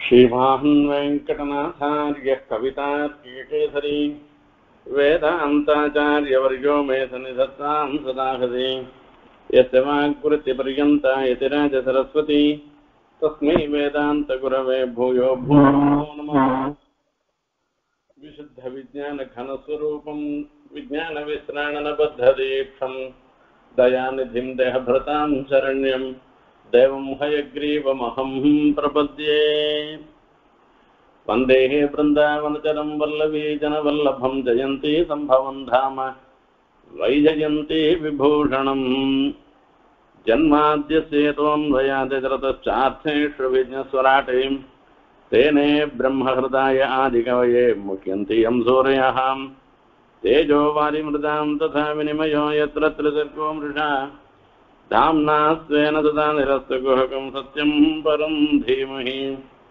श्रीमान् वेङ्कटनाथार्यः कवितार्किकेसरी वेदान्ताचार्यवर्यो मे सन्निधत्तां सदा हृदि यस्य वाक्कृतिपर्यन्ता यतिराजसरस्वती तस्मै वेदान्तगुरवे भूयो भूयो नमः। विशुद्धविज्ञानघनस्वरूपं विज्ञानविश्राणनबद्धदीक्षं दयानिधिं देहभृतां शरण्यं देवं हयग्रीवमहं प्रपद्ये। वन्दे वृन्दावनचरं वल्लवीजनवल्लभं जयन्ती सम्भवं धाम वैजयन्ती विभूषणम्। जन्माद्यस्येतोऽन्वयादितरतश्चार्थेषु विघ्नस्वराटे तेने ब्रह्महृदाय आदिकवये मुह्यन्ति यं सूरयः। तेजो वारिमृदां तथा विनिमयो यत्र त्रिसर्गो मृषा धाम्ना स्वेन तथा निरस्तगुहकं सत्यं परं धीमहि।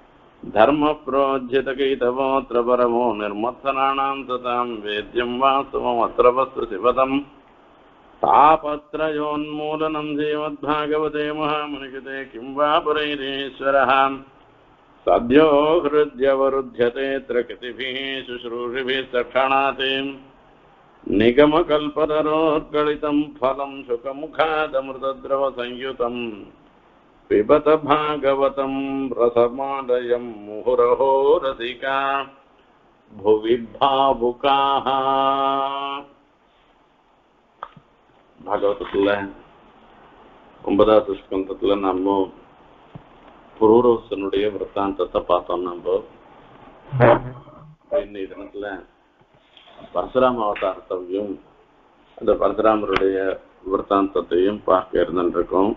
धर्मप्रोज्झितकैतवोऽत्र परमो निर्मत्सराणां ततां वेद्यं वास्तवमत्र वस्तु शिवदम् तापत्रयोन्मूलनं श्रीमद्भागवते महामुनिकृते किं वा पुरैरीश्वरः सद्यो हृद्यवरुध्यते त्रिकृतिभिः शुश्रूषिभिः सक्षणाते निगमकल्पतरोर्गलितं फलं शुकमुखादमृतद्रवसंयुतं पिबत भागवतं रसमालयं मुहुरहो रसिका भुवि भावुकाः। भागवतத்தில் 9வது ஸ்கந்தத்தில் நம்ம புரூரவசனுடைய விற்த்தாந்தத்தை பார்த்தோம். நம்ம இன்னைய தினத்துல பரசுராம அவதாரத்தையும் அந்த பரசுராமருடைய விற்த்தாந்தத்தையும் பார்க்க இருந்துருக்கோம்.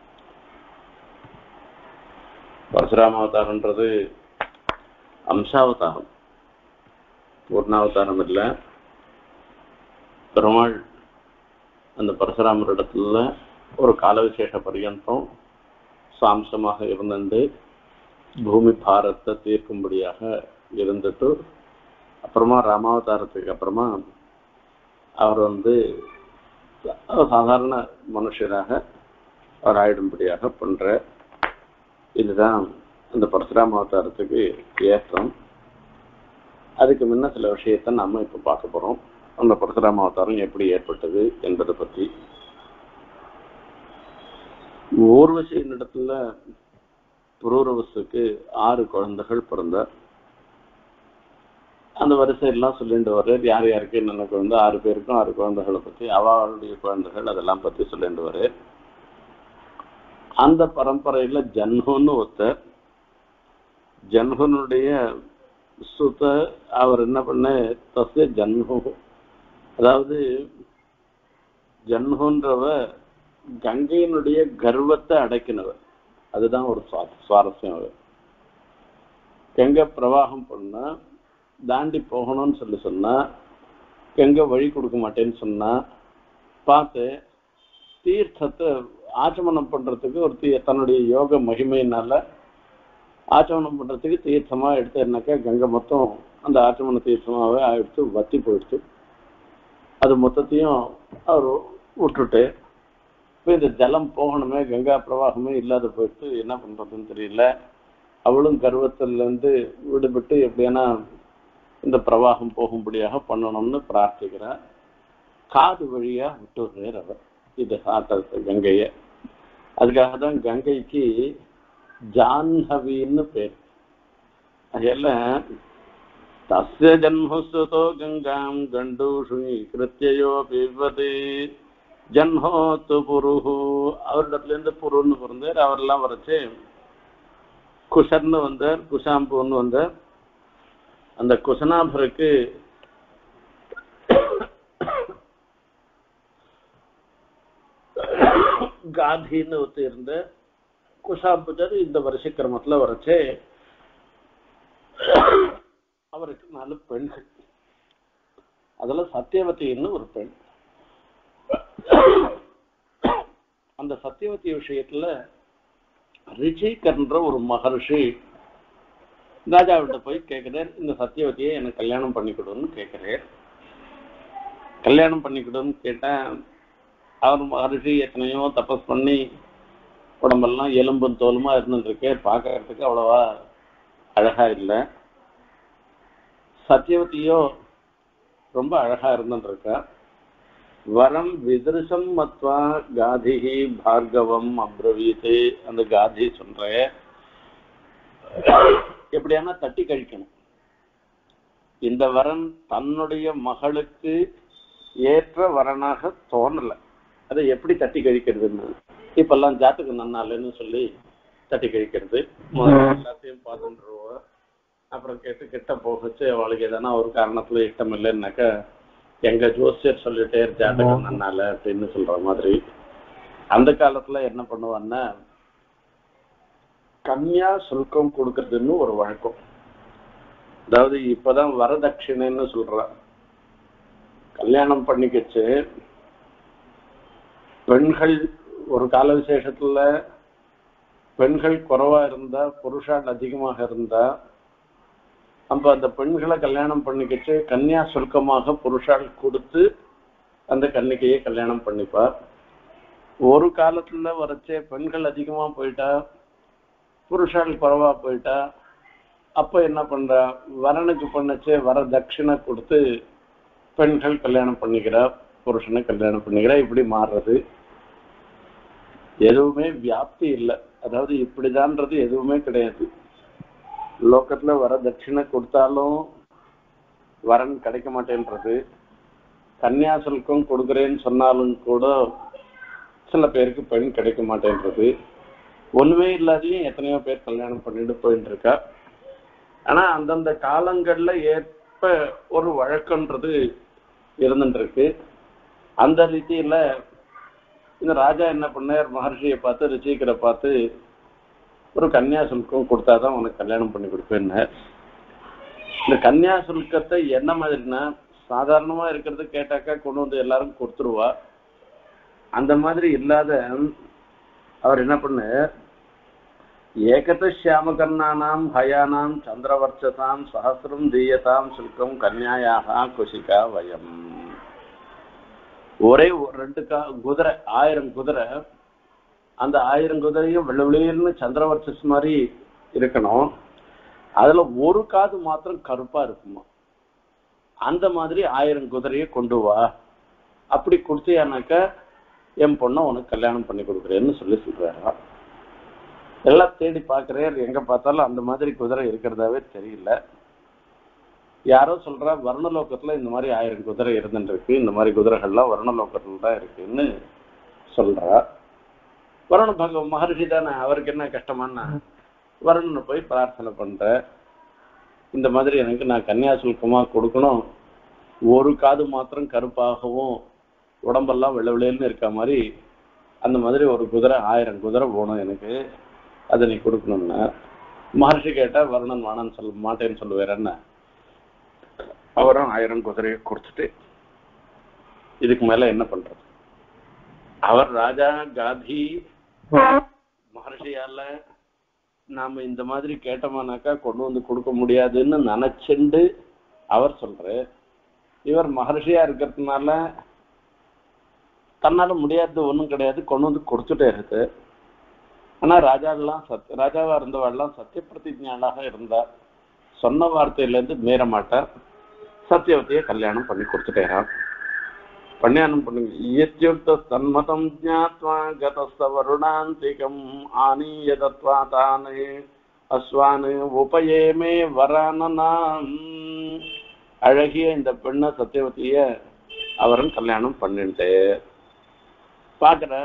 பரசுராம அவதாரன்றது அம்சாவதாரம், பூர்ணாவதாரம் இல்லை. பெருமாள் அந்த பரசுராமரிடத்துல ஒரு கால விசேஷ பர்யந்தம் சாம்சமாக இருந்துட்டு பூமி பாரத்தை தீர்க்கும்படியாக இருந்துட்டு அப்புறமா ராமாவதாரத்துக்கு அப்புறமா அவர் சாதாரண மனுஷராக அவர் ஆயிடும்படியாக பண்ற. இதுதான் இந்த பரசுராம அவதாரத்துக்கு ஏற்றம். அதுக்கு முன்ன சில விஷயத்தை நம்ம இப்ப பார்க்க போறோம். அந்த பரசுராம அவதாரம் எப்படி ஏற்பட்டது என்பதை பற்றி. ஊர்வசி இடத்துல புரூரவசுக்கு 6 குழந்தைகள் பிறந்தார். அந்த வரிசையெல்லாம் சொல்லிட்டு வர்றார். யார் யாருக்கு என்னென்ன குழந்தை, 6 பேருக்கும் 6 குழந்தைகளை பற்றி, அவளுடைய குழந்தைகள் அதெல்லாம் பற்றி சொல்லிட்டு வர்றார். அந்த பரம்பரையில ஜன்ஹுன்னு ஒருத்தர், ஜன்ஹுனுடைய சுத்த அவர் என்ன பண்ண தஸ்ய ஜன்ஹு, அதாவது ஜன்ஹுன்றவ கங்கையினுடைய கர்வத்தை அடக்கினவர். அதுதான் ஒரு சுவாரஸ்யம். அவர் கங்கை பிரவாகம் பண்ணா தாண்டி போகணும்னு சொன்னா கங்கை வழி கொடுக்க மாட்டேன்னு சொன்னா பார்த்து தீர்த்தத்தை ஆச்சமனம் பண்றதுக்கு ஒரு தன்னுடைய யோக மகிமையினால ஆச்சமனம் பண்றதுக்கு தீர்த்தமா எடுத்தேன்னாக்கா கங்கை மொத்தம் அந்த ஆச்சமன தீர்த்தமாவே எடுத்து வத்தி போயிடுச்சு. அது மொத்தத்தையும் அவர் விட்டுட்டு இப்போ இந்த ஜலம் போகணுமே, கங்கா பிரவாகமே இல்லாத போயிட்டு என்ன பண்றதுன்னு தெரியல. அவளும் கர்வத்திலிருந்து விடுபட்டு எப்படின்னா இந்த பிரவாகம் போகும்படியாக பண்ணணும்னு பிரார்த்திக்கிறார். காது வழியா விட்டுறார் அவர் இது ஆட்டத்தை கங்கைய. அதுக்காக தான் கங்கைக்கு ஜான்ஹவின்னு பேர். அதெல்லாம் தஸ்ய ஜன்மசுதோ கங்காம் கண்டூஷு கிருத்தியோ பிவதி ஜன்ஹோத்து புருஹு. அவரிடத்துல இருந்து புருன்னு பிறந்தார். அவரெல்லாம் வரைச்சு குஷர்னு வந்தார், குஷாம்புன்னு வந்தார். அந்த குஷனாபருக்கு காந்தின்னு ஒத்து இருந்த குஷாம்புஜர் இந்த வருஷ கிரமத்துல வரைச்சு அவருக்கு 4 பெண்கள். அதுல சத்தியவதின்னு ஒரு பெண். அந்த சத்தியவதி விஷயத்துல ரிஷிகர்ன்ற ஒரு மகர்ஷி ராஜாவிட்ட போய் கேட்கிறார், இந்த சத்தியவதியை எனக்கு கல்யாணம் பண்ணிக்கிடுன்னு கேட்கிறார். கல்யாணம் பண்ணிக்கிடுன்னு கேட்டேன். அவர் மகர்ஷி எத்தனையோ தபஸ் பண்ணி உடம்பெல்லாம் எலும்பும் தோலுமா இருந்துருக்கு, பார்க்கறதுக்கு அவ்வளவா அழகா இல்லை. சத்தியவதியோ ரொம்ப அழகா இருந்துருக்கா. வரம் விதிருஷம் மத்வா காதிஹி பார்கவம் அப்ரவீத்து. அந்த காதி சொல்ற எப்படியானா தட்டி கழிக்கணும். இந்த வரன் தன்னுடைய மகளுக்கு ஏற்ற வரனாக தோணல. அதை எப்படி தட்டி கழிக்கிறதுன்னு இப்பெல்லாம் ஜாத்துக்கு நன்னாலன்னு சொல்லி தட்டி கழிக்கிறது. எல்லாத்தையும் பார்த்துருவோம். அப்புறம் கேட்டு கிட்ட போகச்சு அவளுக்கு எதனா ஒரு காரணத்துல இஷ்டம் இல்லைன்னாக்கா எங்க ஜோசியர் சொல்லிட்டே ஜாதகம் நன்னால அப்படின்னு சொல்ற மாதிரி. அந்த காலத்துல என்ன பண்ணுவான்னா கன்யா சுல்கம் கொடுக்கறதுன்னு ஒரு வழக்கம். அதாவது இப்பதான் வரதட்சிணைன்னு சொல்ற. கல்யாணம் பண்ணிக்கிச்சு பெண்கள் ஒரு கால விசேஷத்துல பெண்கள் குறைவா இருந்தா புருஷால் அதிகமாக இருந்தா அப்ப அந்த பெண்களை கல்யாணம் பண்ணிக்கிச்சு கன்யா சுல்கமாக புருஷால் கொடுத்து அந்த கன்னிகையை கல்யாணம் பண்ணிப்பார். ஒரு காலத்துல வரைச்சே பெண்கள் அதிகமா போயிட்டா புருஷால் குறைவா போயிட்டா அப்ப என்ன பண்றா வரனுக்கு பண்ணச்சே வர தட்சிணை கொடுத்து பெண்கள் கல்யாணம் பண்ணிக்கிறா, புருஷனை கல்யாணம் பண்ணிக்கிறா. இப்படி மாறுறது எதுவுமே வியாப்தி இல்லை. அதாவது இப்படிதான்றது எதுவுமே கிடையாது. லோக்கத்துல வர தட்சிணை கொடுத்தாலும் வரன் கிடைக்க மாட்டேன்றது. கன்னியாசுல்கம் கொடுக்குறேன்னு சொன்னாலும் கூட சில பேருக்கு பெண் கிடைக்க மாட்டேன்றது. ஒண்ணுமே இல்லாதையும் எத்தனையோ பேர் கல்யாணம் பண்ணிட்டு போயிட்டு இருக்கா. ஆனா அந்தந்த காலங்கள்ல ஏற்ப ஒரு வழக்கன்றது இருந்துட்டு இருக்கு. அந்த ரீதியில இந்த ராஜா என்ன பண்ணார், மகர்ஷியை பார்த்து ரிஷிகரை பார்த்து ஒரு கன்னியாசுல்கம் கொடுத்தாதான் உனக்கு கல்யாணம் பண்ணி கொடுப்பேன்னு. இந்த கன்னியாசுல்கத்தை என்ன மாதிரினா சாதாரணமா இருக்கிறது கேட்டாக்கா கொண்டு வந்து எல்லாரும் கொடுத்துருவா. அந்த மாதிரி இல்லாத அவர் என்ன பண்ண ஏகத சியாமகர்ணானாம் ஹயானாம் சந்திரவர்ச்சசாம் சஹசிரம் தீயதாம் சுல்கம் கன்யாயாக குஷிகா வயம். ஒரே 2 குதிரை 1000 குதிரை. அந்த 1000 குதிரையும் வெள்ள வெளியேன்னு சந்திரவர்ச்சஸ் மாதிரி இருக்கணும். அதுல ஒரு காது மாத்திரம் கருப்பா இருக்குமா. அந்த மாதிரி 1000 குதிரையை கொண்டு வா. அப்படி கொடுத்தியானாக்க என் பொண்ணை உனக்கு கல்யாணம் பண்ணி கொடுக்குறேன்னு சொல்றாரா. எல்லாம் தேடி பார்க்குறேன், எங்க பார்த்தாலும் அந்த மாதிரி குதிரை இருக்கிறதாவே தெரியல. யாரோ சொல்றா வர்ணலோகத்துல இந்த மாதிரி 1000 குதிரை இருந்துட்டு இருக்கு, இந்த மாதிரி குதிரைகள்லாம் வர்ணலோகத்துல தான் இருக்குன்னு சொல்றா. வருண மகர்ஷி தானே, அவருக்கு என்ன கஷ்டமானா வருணனை போய் பிரார்த்தனை பண்ற. இந்த மாதிரி எனக்கு நான் கன்னியாசுல்கமா கொடுக்கணும், ஒரு காது மாத்திரம் கருப்பாகவும் உடம்பெல்லாம் வெள்ளை வெள்ளைன்னு இருக்க மாதிரி அந்த மாதிரி ஒரு குதிரை 1000 குதிரை போகணும் எனக்கு, அதை நீ கொடுக்கணும்னா. மகர்ஷி கேட்டா வருணன் வானன்னு சொல்ல மாட்டேன்னு சொல்லுவார். என்ன அவரும் 1000 குதிரையை கொடுத்துட்டு இதுக்கு மேல என்ன பண்றது. அவர் ராஜா காதி மகர்ஷியால நாம இந்த மாதிரி கேட்டோமானாக்கா கொண்டு வந்து கொடுக்க முடியாதுன்னு நினைச்சுண்டு அவர் சொல்ற. இவர் மகர்ஷியா இருக்கிறதுனால தன்னால முடியாது ஒண்ணும் கிடையாது, கொண்டு வந்து கொடுத்துட்டே இருக்கு. ஆனா ராஜாவா இருந்தவாள்லாம் சத்திய பிரதிஜாளாக இருந்தார். சொன்ன வார்த்தையில மீற மாட்டார். சத்தியவதியை கல்யாணம் பண்ணி கொடுத்துட்டேறான். கல்யாணம் பண்ணுங்க சன்மதம் ஜாத்வா கதஸ்த வருணாந்திகம் ஆனீய தத்வா தானே அஸ்வானு உபயேமே வரானனாம். அழகிய இந்த பெண்ணை சத்தியவதிய அவரும் கல்யாணம் பண்ணிட்டு பாக்குற.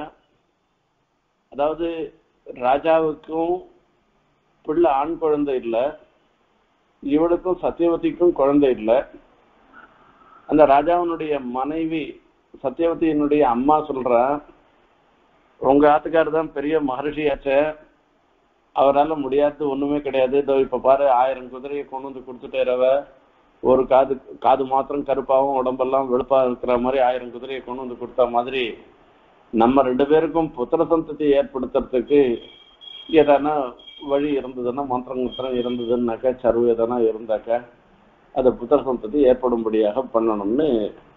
அதாவது ராஜாவுக்கும் பிள்ளை ஆண் குழந்தை இல்லை, இவளுக்கும் சத்தியவதிக்கும் குழந்தை இல்லை. அந்த ராஜாவினுடைய மனைவி சத்தியவதியினுடைய அம்மா சொல்றா, உங்க ஆத்துக்காரர் தான் பெரிய மகர்ஷியாச்ச, அவரால் முடியாது ஒண்ணுமே கிடையாது. இதோ இப்ப பாரு 1000 குதிரையை கொண்டு வந்து கொடுத்துட்டேரவ, ஒரு காது மாத்திரம் கருப்பாவும் உடம்பெல்லாம் வெளுப்பா இருக்கிற மாதிரி 1000 குதிரையை கொண்டு வந்து கொடுத்த மாதிரி நம்ம 2 பேருக்கும் புத்திர சந்ததி ஏற்படுத்துறதுக்கு எதனா வழி இருந்ததுன்னா மந்திரம் இருந்ததுன்னாக்கா சருவு எதனா இருந்தாக்கா அதை புத்திர சந்ததி ஏற்படும்படியாக பண்ணணும்னு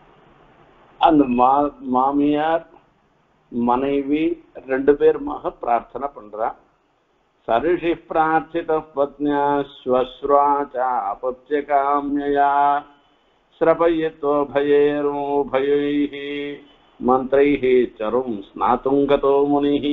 அந்த மாமியார் மனைவி 2 பேருமாக பிரார்த்தனை பண்றா. சரிஷி பிரார்த்தித பத்னியா ஸ்வஸ்ரா சாபத்யகாம்யயா ஸ்ரபயத்வ பயைः மந்த்ரைः சரும் ஸ்நாதுங்கதோ முனிः.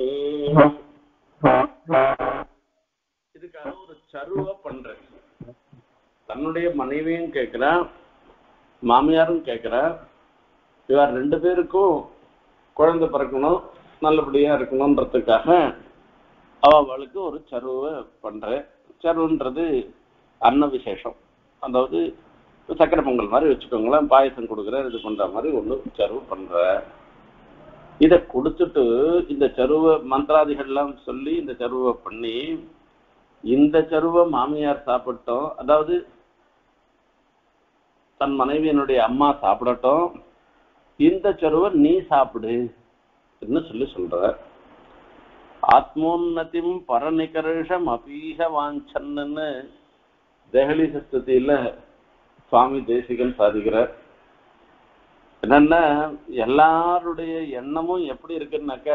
இதுக்காக ஒரு சருவ பண்ற. தன்னுடைய மனைவியும் கேட்கிறா, மாமியாரும் கேட்கிறா, இவர் ரெண்டு பேருக்கும் குழந்தை பிறக்கணும், நல்லபடியா இருக்கணும்ன்றதுக்காக அவளுக்கு ஒரு சருவை பண்ற. சருன்றது அன்ன விசேஷம், அதாவது சக்கரை பொங்கல் மாதிரி வச்சுக்கோங்களேன், பாயசம் கொடுக்குற இது பண்ற மாதிரி ஒண்ணு சருவு பண்ற. இதை கொடுத்துட்டு இந்த சருவை மந்திராதிகள்லாம் சொல்லி இந்த சருவை பண்ணி, இந்த சருவை மாமியார் சாப்பிட்டோம், அதாவது தன் மனைவியினுடைய அம்மா சாப்பிடட்டும், இந்த சருவை நீ சாப்பிடு சொல்லி சொல்ற. ஆத்மோன்னதிம் பரநிகர்ஷம் அபீஷ வாஞ்சன்னு தேகலி சஸ்துதியில சுவாமி தேசிகன் சாதிக்கிறார். என்னன்னா, எல்லாருடைய எண்ணமும் எப்படி இருக்குன்னாக்க,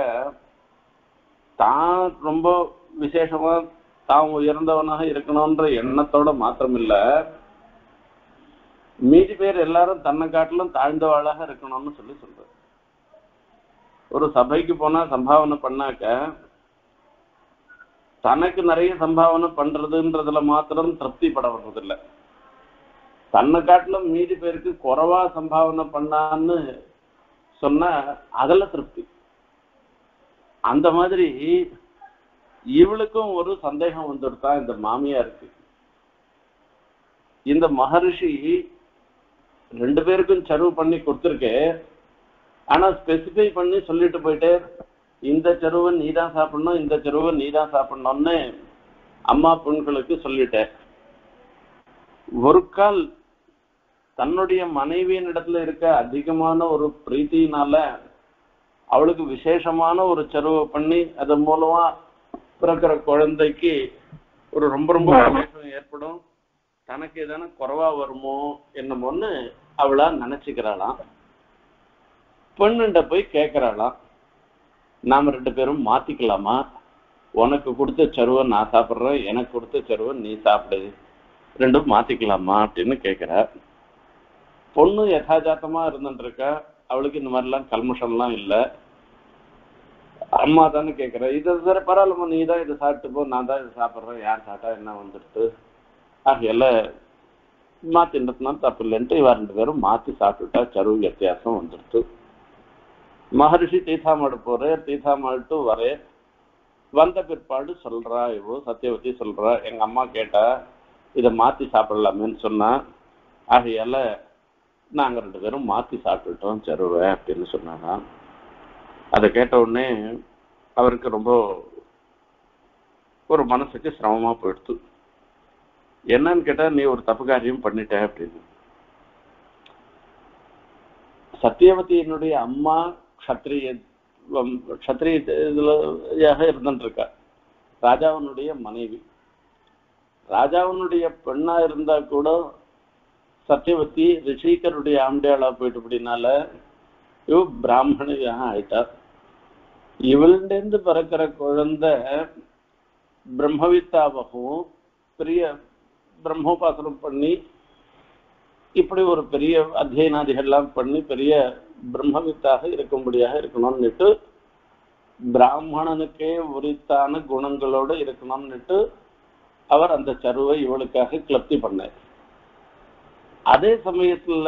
தான் ரொம்ப விசேஷமா தான் உயர்ந்தவனாக இருக்கணும்ன்ற எண்ணத்தோட மாத்திரம் இல்ல, மீதி பேர் எல்லாரும் தன்னை காட்டிலும் தாழ்ந்தவாளாக இருக்கணும்னு சொல்லி சொல்ற. ஒரு சபைக்கு போனா சம்பாவனை பண்ணாக்க தனக்கு நிறைய சம்பாவனை பண்றதுன்றதுல மாத்திரம் திருப்தி பட வர்றதில்லை, தன்னை காட்டிலும் மீதி பேருக்கு குறைவா சம்பாவனை பண்ணான்னு சொன்னா அதுல திருப்தி. அந்த மாதிரி இவளுக்கும் ஒரு சந்தேகம் வந்துடுதா இந்த மாமியாருக்கு. இந்த மகரிஷி ரெண்டு பேருக்கும் சருவு பண்ணி கொடுத்துருக்கே, ஆனா ஸ்பெசிஃபை பண்ணி சொல்லிட்டு போயிட்டே, இந்த சருவை நீ தான் சாப்பிடணும், இந்த சருவை நீ தான் சாப்பிடணும்னு அம்மா பெண்களுக்கு சொல்லிட்டேன். ஒரு கால் தன்னுடைய மனைவியின் இடத்துல இருக்க அதிகமான ஒரு பிரீத்தினால அவளுக்கு விசேஷமான ஒரு சருவை பண்ணி அதன் மூலமா பிறக்கிற குழந்தைக்கு ஒரு ரொம்ப ரொம்ப விசேஷம் ஏற்படும், தனக்கு எதான குறைவா வருமோ என்னமோன்னு அவளா நினைச்சுக்கிறாளாம். பெண்ணுண்ட போய் கேட்கிறாளாம், நாம ரெண்டு பேரும் மாத்திக்கலாமா, உனக்கு கொடுத்த சருவை நான் சாப்பிட்றேன், எனக்கு கொடுத்த சருவை நீ சாப்பிடு, ரெண்டும் மாத்திக்கலாமா அப்படின்னு கேட்கிறா. பொண்ணு யதாஜாத்தமா இருந்துட்டு இருக்கா, அவளுக்கு இந்த மாதிரிலாம் கல்முஷம்லாம் இல்லை. அம்மா தானே கேட்குற, இது சரி பரவாயில்லம்மா, நீ தான் இதை சாப்பிட்டு போ, நான் தான் இதை சாப்பிட்றேன், யார் சாப்பிட்டா என்ன வந்துடுத்து, ஆகையில மாத்தின்றதுனால தப்பு இல்லைன்ட்டு இவ ரெண்டு பேரும் மாத்தி சாப்பிட்டுட்டா. சருவு வித்தியாசம் வந்துடுத்து. மகரிஷி தீர்த்தாமாடு போறே, தீர்த்தாமாட்டு வரே, வந்த பிற்பாடு சொல்றா, இவோ சத்தியவதி சொல்றா, எங்க அம்மா கேட்டா இதை மாத்தி சாப்பிடலாமேன்னு சொன்னா, ஆகையால நாங்க ரெண்டு பேரும் மாத்தி சாப்பிட்டுட்டோம் சருவை அப்படின்னு சொன்னாங்க. அதை கேட்ட உடனே அவருக்கு ரொம்ப ஒரு மனசுக்கு சிரமமா போயிடுத்து. என்னன்னு கேட்டா, நீ ஒரு தப்பு காரியம் பண்ணிட்ட அப்படின்னு. சத்தியவதியினுடைய அம்மா க்ஷத்ரிய இதுலயாக இருந்துட்டு இருக்கா, ராஜாவினுடைய மனைவி. ராஜாவினுடைய பெண்ணா இருந்தா கூட சத்தியவதி ரிஷிகருடைய ஆம்பியாளா போயிட்டு அப்படின்னால இவ பிராமணியாக ஆயிட்டார். இவளிருந்து பிறக்கிற குழந்தை பிரம்மவித்தாவும் பெரிய பிரம்மோபாசனம் பண்ணி இப்படி ஒரு பெரிய அத்தியனாதிகள்லாம் பண்ணி பெரிய பிரம்மவித்தாக இருக்கும்படியாக இருக்கணும்னுட்டு, பிராமணனுக்கே உரித்தான குணங்களோடு இருக்கணும்னுட்டு அவர் அந்த சருவை இவளுக்காக கிளப்தி பண்ணார். அதே சமயத்துல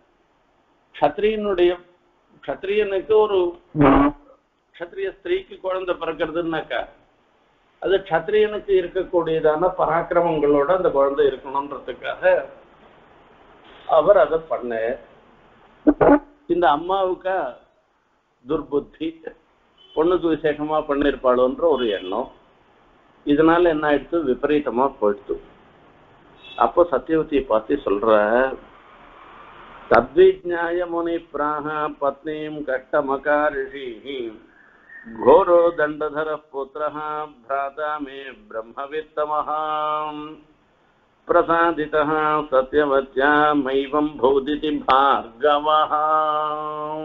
க்ஷத்ரியனுக்கு ஒரு க்ஷத்ரிய ஸ்திரீக்கு குழந்தை பிறக்கிறதுனாக்கா அது க்ஷத்ரியனுக்கு இருக்கக்கூடியதான பராக்கிரமங்களோட அந்த குழந்தை இருக்கணும்ன்றதுக்காக அவர் அதை பண்ண. இந்த அம்மாவுக்கா துர்புத்தி, பொண்ணுக்கு விசேஷமா பண்ணிருப்பாளோன்ற ஒரு எண்ணம், இதனால என்ன ஆயிடுச்சு, விபரீதமா போயிடுச்சு. அப்போ சத்தியவதியை பார்த்து சொல்ற, தத்விஜ்ஞாய முனி பிராஹ பத்னீம் கஷ்டமகாரிஷி घोरो दंडधर पुत्र भ्राता मे ब्रह्मवित्तमः प्रसादितः सत्यवत्या मैवं भूदिति भार्गवः.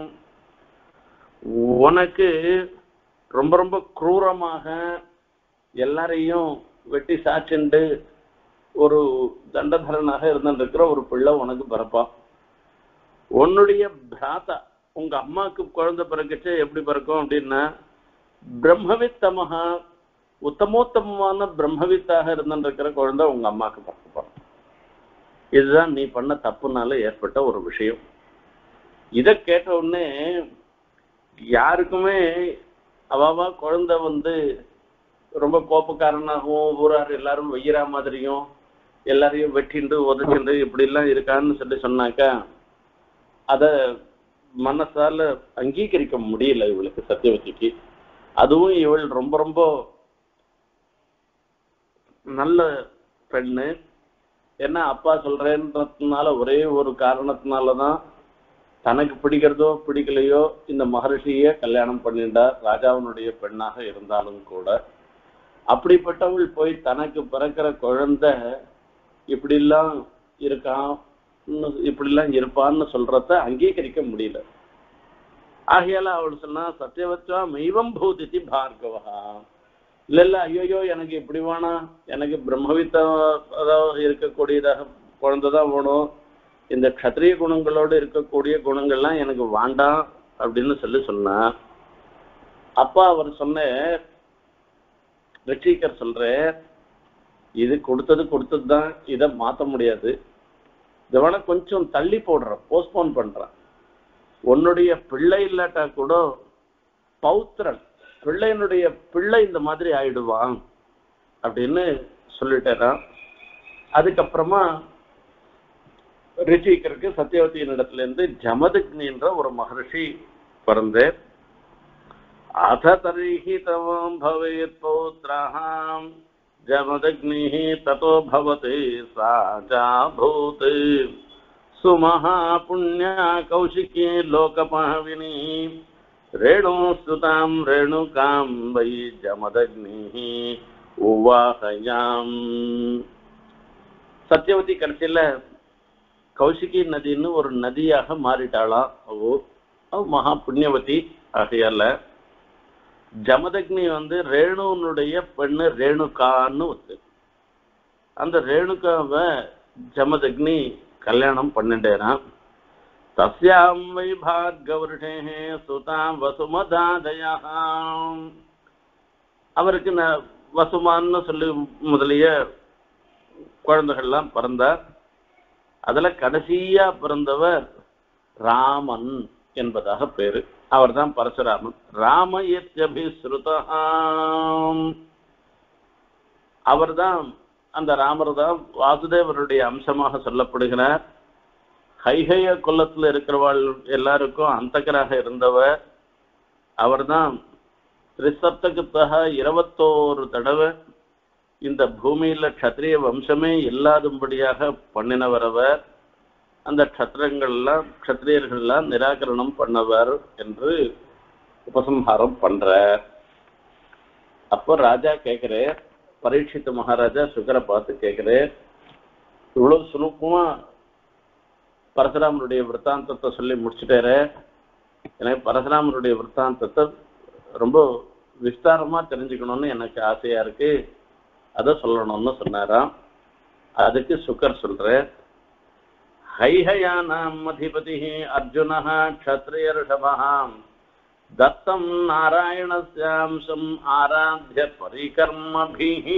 உனக்கு ரொம்ப ரொம்ப क्रूரமாக எல்லாரையும் வெட்டி சாச்சுண்டு ஒரு தண்டதரனாக இருந்துருக்கிற ஒரு பிள்ளை உனக்கு பிறப்பான். உன்னுடைய பிராத்தா உங்க அம்மாவுக்கு குழந்தை பிறகுச்சு எப்படி பிறக்கும் அப்படின்னா பிரம்மவித்தமகா உத்தமோத்தமமான பிரம்மவித்தாக இருந்துருக்கிற குழந்தை உங்க அம்மாவுக்கு பிறப்பான். இதுதான் நீ பண்ண தப்புனால ஏற்பட்ட ஒரு விஷயம். இதை கேட்ட உடனே யாருக்குமே அவாவா குழந்தை ரொம்ப கோபக்காரனாகவும் ஊரார் எல்லாரும் வெய்யறா மாதிரியும் எல்லாரையும் வெட்டிண்டு உதச்சிண்டு இப்படி எல்லாம் இருக்கான்னு சொன்னாக்கா அத மனசால அங்கீகரிக்க முடியல இவளுக்கு, சத்தியவதிக்கு. அதுவும் இவள் ரொம்ப ரொம்ப நல்ல பெண்ணு. ஏன்னா அப்பா சொல்றேன்றதுனால ஒரே ஒரு காரணத்தினாலதான் தனக்கு பிடிக்கிறதோ பிடிக்கலையோ இந்த மகர்ஷிய கல்யாணம் பண்ணிண்டா, ராஜாவினுடைய பெண்ணாக இருந்தாலும் கூட. அப்படிப்பட்டவள் போய் தனக்கு பிறக்கிற குழந்தை இப்படிலாம் இருக்கான் இப்படிலாம் இருப்பான்னு சொல்றத அங்கீகரிக்க முடியல. ஆகையால அவள் சொன்னா சத்தியவத்வா மெய்வம் பூதிதி பார்கவா. இல்ல ஐயோ எனக்கு இப்படி வேணாம், எனக்கு பிரம்மவித்த இருக்கக்கூடியதாக குழந்தைதான் வேணும், இந்த க்ஷத்ரிய குணங்களோடு இருக்கக்கூடிய குணங்கள்லாம் எனக்கு வேண்டாம் அப்படின்னு சொன்னா. அப்பா அவர் சொன்ன ரிஷிகர் சொல்ற இது கொடுத்ததுதான், இதை மாத்த முடியாது, இதை கொஞ்சம் தள்ளி போடுற, போஸ்ட்போன் பண்ற. உன்னுடைய பிள்ளை இல்லாட்டா கூட பௌத்திரன் பிள்ளையினுடைய பிள்ளை இந்த மாதிரி ஆயிடுவான் அப்படின்னு சொல்லிட்டேன். அதுக்கப்புறமா ரிஷிகருக்கு சத்தியவதியின் இடத்துல இருந்து ஜமதக்னின்ற ஒரு மகர்ஷி பிறந்து அத தரிஹி தவம் பவேத் பௌத்ரஹாம் ஜமதக்னிஹி ததோ பவதி சாஜா பூத் சுமஹா புண்ணியா கௌஷிகி லோகபாவினி ரேணுஸ்துதாம் ரேணுகாம் வை ஜமதக்னிஹி உவாஹயாம். சத்தியவதி கடைசியில கௌஷிகி நதின்னு ஒரு நதியாக மாறிட்டாளாம். அவ மகா புண்ணியவதி. ஆகையால ஜமதக்னி ரேணுனுடைய பெண்ணு ரேணுகான்னு அந்த ரேணுகாவை ஜமதக்னி கல்யாணம் பண்ணிட்டேறான். தஸ்யாம் வை பார்கவருஷே சுதாம் வசுமதாதயாம். அவருக்கு வசுமான்னு சொல்லி முதலிய குழந்தைகள்லாம் பிறந்தார். அதுல கடைசியா பிறந்தவர் ராமன் என்பதாக பேரு. அவர் தான் பரசுராமன். ராமயத்யபிஸ்ருதாம். அவர் தான் அந்த ராமர் தான் வாசுதேவருடைய அம்சமாக சொல்லப்படுகிறார். கைகைய குலத்துல இருக்கிறவாள் எல்லாருக்கும் அந்தகராக இருந்தவர். அவர் தான் திரிசப்தகத்தக 21 தடவை இந்த பூமியில க்ஷத்ரிய வம்சமே இல்லாதும்படியாக பண்ணினவரவர். அந்த க்ஷத்ரியர்கள்லாம் நிராகரணம் பண்ணவர் என்று உபசம்ஹாரம் பண்ற. அப்போ ராஜா கேட்கிறேன், பரீட்சித்து மகாராஜா சுகரை பார்த்து கேட்கிறேன், இவ்வளவு சுருக்கமா பரசுராமருடைய விற்த்தாந்தத்தை சொல்லி முடிச்சுட்டாரு, எனக்கு பரசுராமருடைய விற்த்தாந்தத்தை ரொம்ப விஸ்தாரமா தெரிஞ்சுக்கணும்னு எனக்கு ஆசையா இருக்கு, அதை சொல்லணும்னு சொன்னாராம். அதுக்கு சுகர் சொல்ற, ஹைஹயானாம் அதிபதி அர்ஜுனஹ க்ஷத்ரிய ரிஷபஹாம் தத்தம் நாராயணஸ்யாம்சம் ஆராத்ய பரிகர்மபிஹி.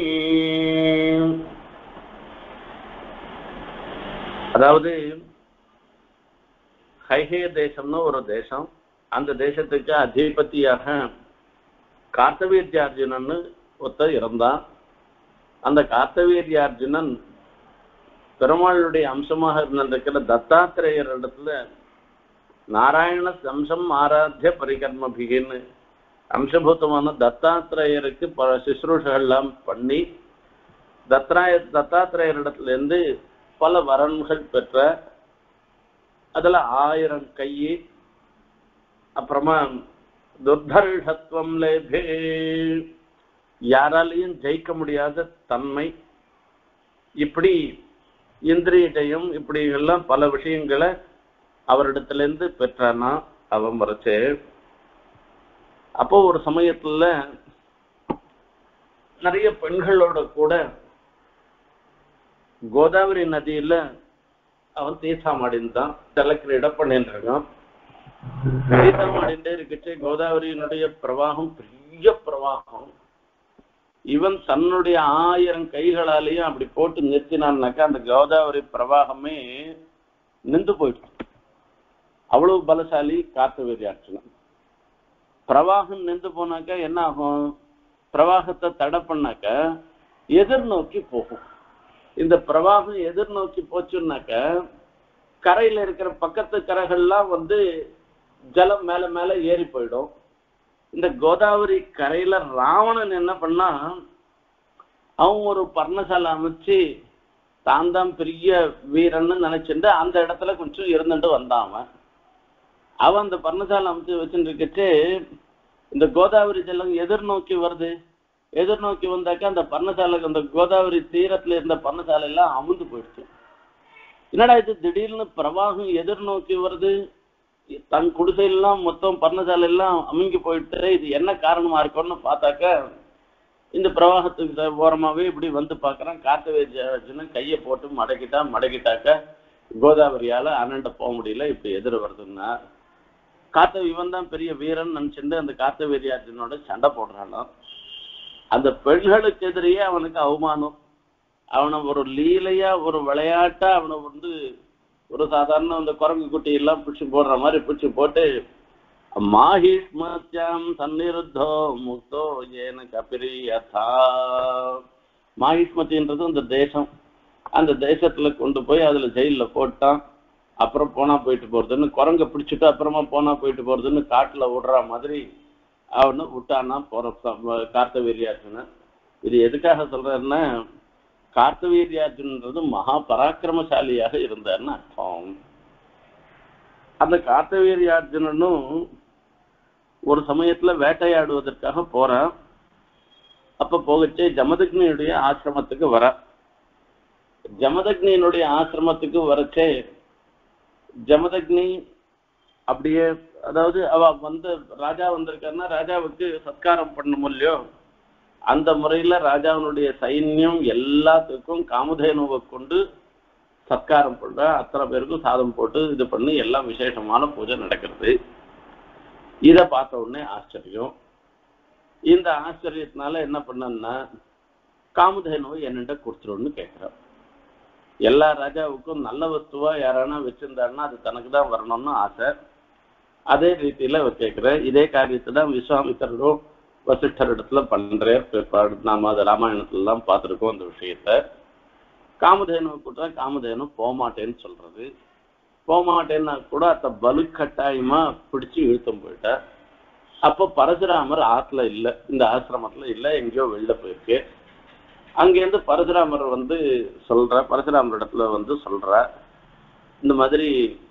அதாவது கைகேய தேசம்னு ஒரு தேசம். அந்த தேசத்துக்கு அதிபதியாக கார்த்தவீர்யார்ஜுனன் ஒருத்தர் இருந்தான். அந்த கார்த்தவீர்யார்ஜுனன் பெருமாளுடைய அம்சமாக இருந்திருக்கிற தத்தாத்திரேயர் இடத்துல நாராயண அம்சம் ஆராத்திய பரிகர்மபிகின்னு அம்சபூத்தமான தத்தாத்திரேயருக்கு பல சுசுரூஷெல்லாம் பண்ணி தத்தாத்திரேயர் இடத்துல இருந்து பல வரன்கள் பெற்ற, அதுல 1000 கை, அப்புறமா துர்தர்ஷத்துவம் லேபே, யாராலையும் ஜெயிக்க முடியாத தன்மை, இப்படி இந்திரிய ஜெயம், இப்படி எல்லாம் பல விஷயங்களை அவரிடத்துல இருந்து பெற்றானா அவன் வரைச்சு. அப்போ ஒரு சமயத்துல நிறைய பெண்களோட கூட கோதாவரி நதியில அவன் தீர்த்தமாடிந்தான், ஜலக்கிரீட பண்ணிட்டு இருக்கான். தீர்த்தமாடிண்டே இருக்குச்சு. கோதாவரியினுடைய பிரவாகம் பெரிய பிரவாகம். இவன் தன்னுடைய 1000 கைகளாலையும் அப்படி போட்டு நிறுத்தினான்னாக்கா அந்த கோதாவரி பிரவாகமே நின்று போயிடும். அவ்வளவு பலசாலி கார்த்தவீர்யார்ஜுனன். பிரவாகம் நின்று போனாக்கா என்ன ஆகும்? பிரவாகத்தை தடை பண்ணாக்க எதிர்நோக்கி போகும். இந்த பிரவாகம் எதிர்நோக்கி போச்சுன்னாக்க கரையில இருக்கிற பக்கத்து கரைகள்லாம் ஜலம் மேல மேல ஏறி போயிடும். இந்த கோதாவரி கரையில ராவணன் என்ன பண்ணா, அவன் ஒரு பர்ணசாலை அமைச்சு தான் தான் பெரிய வீரன்னு நினைச்சுட்டு அந்த இடத்துல கொஞ்சம் இருந்துட்டு வந்தான். அவன் அந்த பர்ணசாலை அமைச்சு வச்சுட்டு இருக்கச்சு இந்த கோதாவரி ஜலம் எதிர்நோக்கி வருது. எதிர்நோக்கி வந்தாக்கா அந்த பர்ணசாலை, அந்த கோதாவரி தீரத்துல இருந்த பர்ணசாலை எல்லாம் அமுந்து போயிடுச்சு. என்னடா இது திடீர்னு பிரவாகம் எதிர்நோக்கி வருது, தன் குடிசையெல்லாம் மொத்தம் பர்ணசாலை எல்லாம் அமுங்கி போயிட்டு, இது என்ன காரணமா இருக்கும்னு பார்த்தாக்க இந்த பிரவாகத்துக்கு ஓரமாவே இப்படி பார்க்கறான். கார்த்தவீர்யார்ஜுனன் கையை போட்டு மடக்கிட்டாக்க கோதாவரியால அண்ணன்ட்ட போக முடியல, இப்படி எதிர வருதுன்னா இவன் தான் பெரிய வீரன் நினைச்சுட்டு அந்த கார்த்தவீர்யார்ஜுனோட சண்டை போடுறானாம். அந்த பெண்களுக்கு எதிரியே அவனுக்கு அவமானம். அவனை ஒரு லீலையா ஒரு விளையாட்டா அவனை ஒரு சாதாரண அந்த குரங்கு குட்டி எல்லாம் பிடிச்சி போடுற மாதிரி பிடிச்சி போட்டு மாஹிஷ்மத்யாம் சந்நிருத்தோ முக்தோ ஏன கபிரியதா. மாஹிஷ்மத்தின்றது அந்த தேசம். அந்த தேசத்துல கொண்டு போய் அதுல ஜெயில போட்டான். அப்புறம் போனா போயிட்டு போறதுன்னு குரங்க பிடிச்சிட்டு அப்புறமா போனா போயிட்டு போறதுன்னு காட்டுல விடுற மாதிரி அவனு விட்டானா போற கார்த்தவீர்யார்ஜுனன். இது எதுக்காக சொல்றேன்னா, கார்த்தவீர்யார்ஜுனன்றது மகா பராக்கிரமசாலியாக இருந்தார்னு அர்த்தம். அந்த கார்த்தவீர்யார்ஜுனனும் ஒரு சமயத்துல வேட்டையாடுவதற்காக போறான். அப்ப போகச்சே ஜமதக்னியுடைய ஆசிரமத்துக்கு வர. ஜமதக்னியினுடைய ஆசிரமத்துக்கு வரச்சே ஜமதக்னி அப்படியே, அதாவது அவ ராஜா வந்திருக்காருன்னா ராஜாவுக்கு சத்காரம் பண்ணணும் இல்லையோ, அந்த முறையில ராஜாவினுடைய சைன்யம் எல்லாத்துக்கும் காமதேனுவை கொண்டு சத்காரம் பண்ற. அத்தனை பேருக்கும் சாதம் போட்டு இது பண்ணி எல்லாம் விசேஷமான பூஜை நடக்கிறது. இதை பார்த்த உடனே ஆச்சரியம். இந்த ஆச்சரியத்தினால என்ன பண்ணா, காமதேனுவை என்னென்ன கொடுத்துருன்னு கேட்கிறான். எல்லா ராஜாவுக்கும் நல்ல வஸ்துவா யாரானா வச்சிருந்தாருன்னா அது தனக்கு தான் வரணும்னு ஆசை. அதே ரீதியில அவர் கேட்கிற இதே காரியத்தை தான் விஸ்வாமித்திரரும் வசிஷ்டர் இடத்துல பண்றார். நாம அதை ராமாயணத்துல எல்லாம் பார்த்துருக்கோம். அந்த விஷயத்த காமதேனுவை கூட காமதேனு போகமாட்டேன்னு சொல்றது. போகமாட்டேன்னா கூட அத்த வலுக்கட்டாயமா பிடிச்சு இழுத்தம் போயிட்டார். அப்போ பரசுராமர் ஆத்துல இல்லை, இந்த ஆசிரமத்துல இல்லை, எங்கேயோ வெளில போயிருக்கு. அங்கேருந்து பரசுராமர் சொல்ற, பரசுராமர் இடத்துல சொல்ற, இந்த மாதிரி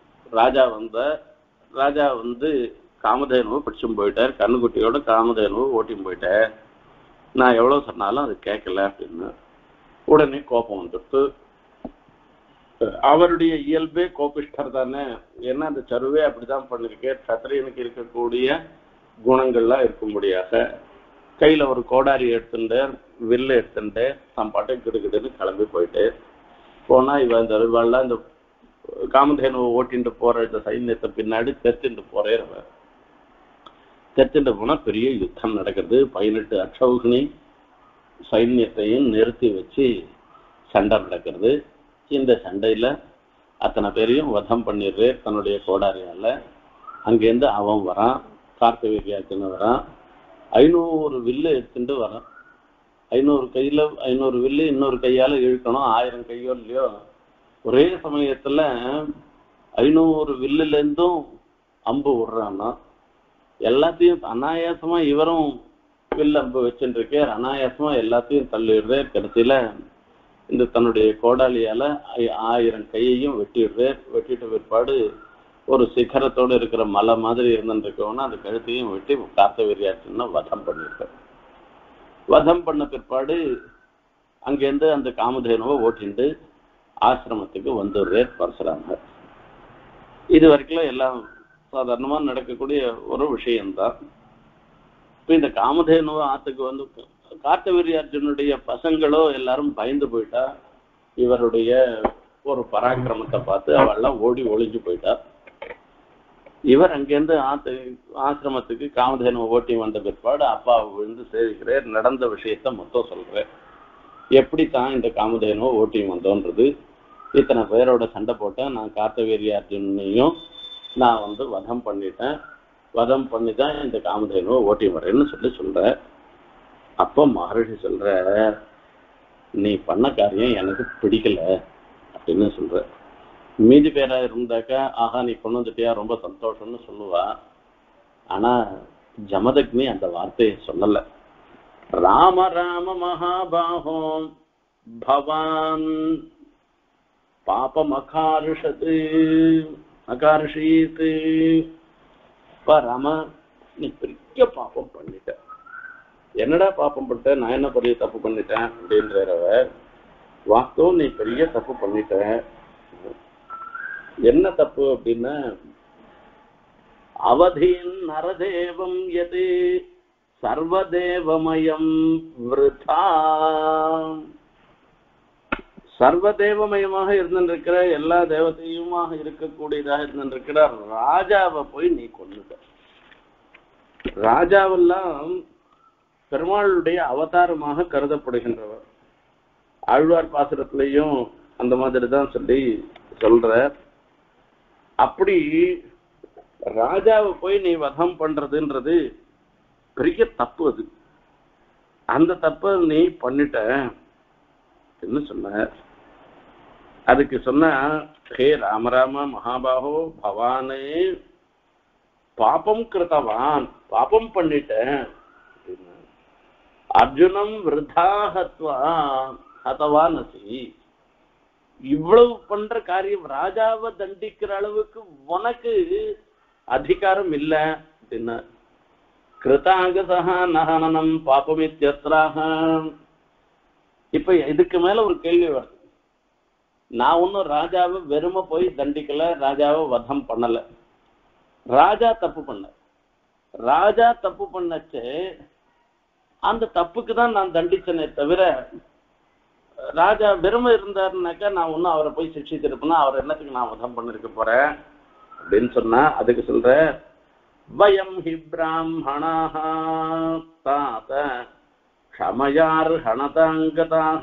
ராஜா காமதேனுவை பிடிச்சும் போயிட்டார், கண்ணுக்குட்டியோட காமதேனுவை ஓட்டியும் போயிட்டார், நான் எவ்வளவு சொன்னாலும் அது கேட்கல அப்படின்னு. உடனே கோபம் வந்துட்டு, அவருடைய இயல்பே கோபிஷ்டர் தானே, ஏன்னா அந்த சருவே அப்படிதான் பண்ணிருக்கேன். சத்திரியனுக்கு இருக்கக்கூடிய குணங்கள்லாம் இருக்கும்படியாக கையில ஒரு கோடாரி எடுத்துட்டு வில்லு எடுத்துட்டு தன் பாட்டை கிடுக்கிட்டுன்னு கிளம்பி போயிட்டு போனா, இவெல்லாம் இந்த காமதேனுவை ஓட்டிட்டு போற இந்த சைன்யத்தை பின்னாடி தெத்துட்டு போறே. தெத்துட்டு போனா பெரிய யுத்தம் நடக்கிறது. 18 அக்ஷௌகினி சைன்யத்தையும் நிறுத்தி வச்சு சண்டை நடக்கிறது. இந்த சண்டையில அத்தனை பேரையும் வதம் பண்ணிடுறே தன்னுடைய கோடாரியால. அங்கேருந்து அவன் வரான், கார்த்தவீர்யார்ஜுனன் வரான், 500 வில்லு எடுத்துட்டு வரான். 500 கையில 500 வில்லு இன்னொரு கையால இழுக்கணும். 1000 கையோ இல்லையோ, ஒரே சமயத்துல 500 வில்லுல இருந்தும் அம்பு விடுறான்னா எல்லாத்தையும் அனாயாசமா இவரும் வில் அம்பு வச்சுட்டு இருக்கார். அனாயாசமா எல்லாத்தையும் தள்ளிடுறார். கடைசியில இந்த தன்னுடைய கோடாலியால 1000 கையையும் வெட்டிடுறார். வெட்டிட்ட பிற்பாடு ஒரு சிகரத்தோடு இருக்கிற மலை மாதிரி இருந்துருக்கோன்னா அந்த கழுத்தையும் வெட்டி கார்த்தவீர்யார்ஜுனனை வதம் பண்ணிருக்கார். வதம் பண்ண பிற்பாடு அங்கேருந்து அந்த காமதேனுவை ஓட்டிண்டு ஆசிரமத்துக்கு வந்துடுறார் பரசுராமர். இது வரைக்கும் எல்லாம் சாதாரணமா நடக்கக்கூடிய ஒரு விஷயம்தான். இப்ப இந்த காமதேனுவை ஆத்துக்கு கார்த்தவீர்யார்ஜுனுடைய பசங்களோ எல்லாரும் பயந்து போயிட்டா. இவருடைய ஒரு பராக்கிரமத்தை பார்த்து அவெல்லாம் ஓடி ஒளிஞ்சு போயிட்டா. இவர் அங்கேருந்து ஆசிரமத்துக்கு காமதேனு ஓட்டி வந்த பிற்பாடு அப்பா விழுந்து சேவிக்கிறார். நடந்த விஷயத்த மொத்தம் சொல்றார். எப்படித்தான் இந்த காமதேனு ஓட்டி வந்தோன்றது, இத்தனை பேரோட சண்டை போட்டேன், நான் கார்த்தவீர்யார்ஜுனையும் நான் வதம் பண்ணிட்டேன், வதம் பண்ணி தான் இந்த காமதேனுவை ஓட்டி வரேன்னு சொல்ற. அப்போ மகரிஷி சொல்ற, நீ பண்ண காரியம் எனக்கு பிடிக்கல அப்படின்னு சொல்ற. மீதி பேரா இருந்தாக்கா ஆஹா நீ கொண்டு வந்துட்டியா ரொம்ப சந்தோஷம்னு சொல்லுவா. ஆனா ஜமதக்னி அந்த வார்த்தையை சொல்லல. ராம ராம மகாபாஹோ பவான் பாபம் அகாரிஷத்து அகாரிஷீத்து. ராம நீ பெரிய பாப்பம் பண்ணிட்ட. என்னடா பாப்பம் பண்ணிட்ட, நான் என்ன பெரிய தப்பு பண்ணிட்டேன் அப்படின்றவ. வாஸ்தவம் நீ பெரிய தப்பு பண்ணிட்ட. என்ன தப்பு அப்படின்னா, அவதீன் நரதேவம் எது சர்வதேவமயம் விருதா. சர்வதேவமயமாக இருந்திருக்கிற எல்லா தேவதையுமாக இருக்கக்கூடியதாக இருந்திருக்கிற ராஜாவை போய் நீ கொன்னுட்ட. ராஜாவெல்லாம் பெருமாளுடைய அவதாரமாக கருதப்படுகின்றவர். ஆழ்வார் பாசுரத்திலையும் அந்த மாதிரி தான் சொல்ற. அப்படி ராஜாவை போய் நீ வதம் பண்றதுன்றது பெரிய தப்பு. அது அந்த தப்ப நீ பண்ணிட்ட என்ன சொன்ன. அதுக்கு சொன்ன, ஹே ராமராம மகாபாஹோ பவானே பாபம் கிருத்தவான், பாபம் பண்ணிட்ட. அர்ஜுனம் விருதா ஹத்வா ஹதவான் அசி. இவ்வளவு பண்ற காரியம் ராஜாவை தண்டிக்கிற அளவுக்கு உனக்கு அதிகாரம் இல்லை அப்படின்னா. கிருதாங்கசா நகனம் பாபமித்யத்ராஹ. இப்ப இதுக்கு மேல ஒரு கேள்வி வருது. நான் ஒன்னும் ராஜாவை வெறும போய் தண்டிக்கல, ராஜாவை வதம் பண்ணல. ராஜா தப்பு பண்ண. ராஜா தப்பு பண்ணச்சு அந்த தப்புக்கு தான் நான் தண்டிச்சனே தவிர, ராஜா வெறுமை இருந்தாருனாக்கா நான் ஒன்னும் அவரை போய் சிக்ஷித்திருப்பேன்னா அவர் என்னத்துக்கு நான் வதம் பண்ணிருக்க போறேன் அப்படின்னு சொன்னா. அதுக்கு சொல்ற, வயம் ஹி பிராமணாஹ தாத க்ஷமயார் ஹணதாங்கதாக.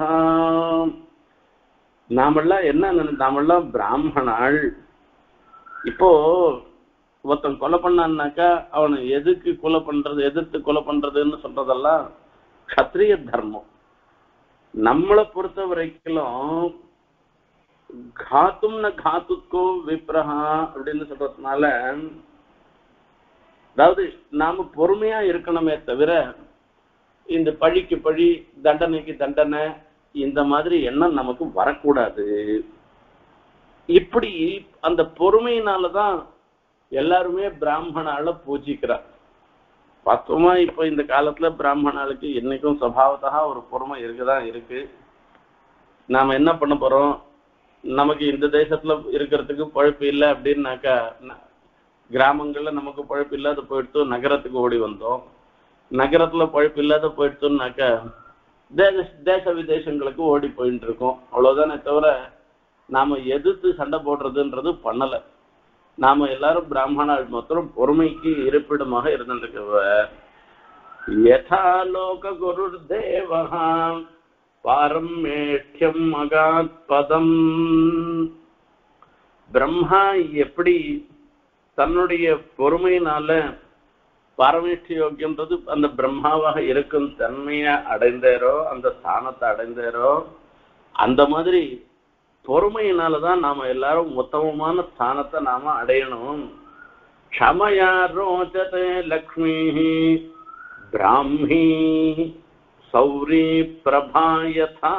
நாமெல்லாம் என்ன, நாமெல்லாம் பிராமணாள். இப்போ ஒருத்தன் கொலை பண்ணான்னாக்கா அவனை எதுக்கு கொலை பண்றது, எதிர்த்து கொலை பண்றதுன்னு சொல்றதெல்லாம் க்ஷத்ரிய தர்மம். நம்மளை பொறுத்த வரைக்கும் காத்தும் ந காத்துக்கோ விப்ரஹா அப்படின்னு சொல்றதுனால, அதாவது நாம பொறுமையா இருக்கணுமே தவிர இந்த பழிக்கு பழி தண்டனைக்கு தண்டனை இந்த மாதிரி எண்ணம் நமக்கு வரக்கூடாது. இப்படி அந்த பொறுமையினாலதான் எல்லாருமே பிராமணால பூஜிக்கிறார். வாஸ்தவமா இப்ப இந்த காலத்துல பிராமணாளுக்கு என்னைக்கும் சுபாவத்தா ஒரு பொறுமை இருக்குதான் இருக்கு. நாம என்ன பண்ண போறோம், நமக்கு இந்த தேசத்துல இருக்கிறதுக்கு பழப்பு இல்லை அப்படின்னாக்கா கிராமங்கள்ல நமக்கு பழப்பு இல்லாத போயிடுத்து நகரத்துக்கு ஓடி வந்தோம். நகரத்துல பழப்பு இல்லாத போயிடுத்தோம்னாக்கா தேச விதேசங்களுக்கு ஓடி போயிட்டு இருக்கோம். அவ்வளவுதானே தவிர நாம எதிர்த்து சண்டை போடுறதுன்றது பண்ணல. நாம எல்லாரும் பிராமணாள் மாத்திரம் பொறுமைக்கு இருப்பிடமாக இருந்திருக்கவ. யதாலோக குரு தேவஹா பாரமேட்யம் அகாத் பதம். பிரம்மா எப்படி தன்னுடைய பொறுமையினால பாரமேஷ்டி யோக்கியன்றது அந்த பிரம்மாவாக இருக்கும் தன்மையை அடைந்தாரோ, அந்த ஸ்தானத்தை அடைந்தாரோ, அந்த மாதிரி பொறுமையினாலதான் நாம எல்லாரும் உத்தமமான ஸ்தானத்தை நாம அடையணும். க்ஷமயா ரோச்சதே லக்ஷ்மி பிராமி சௌரி பிரபாயதா.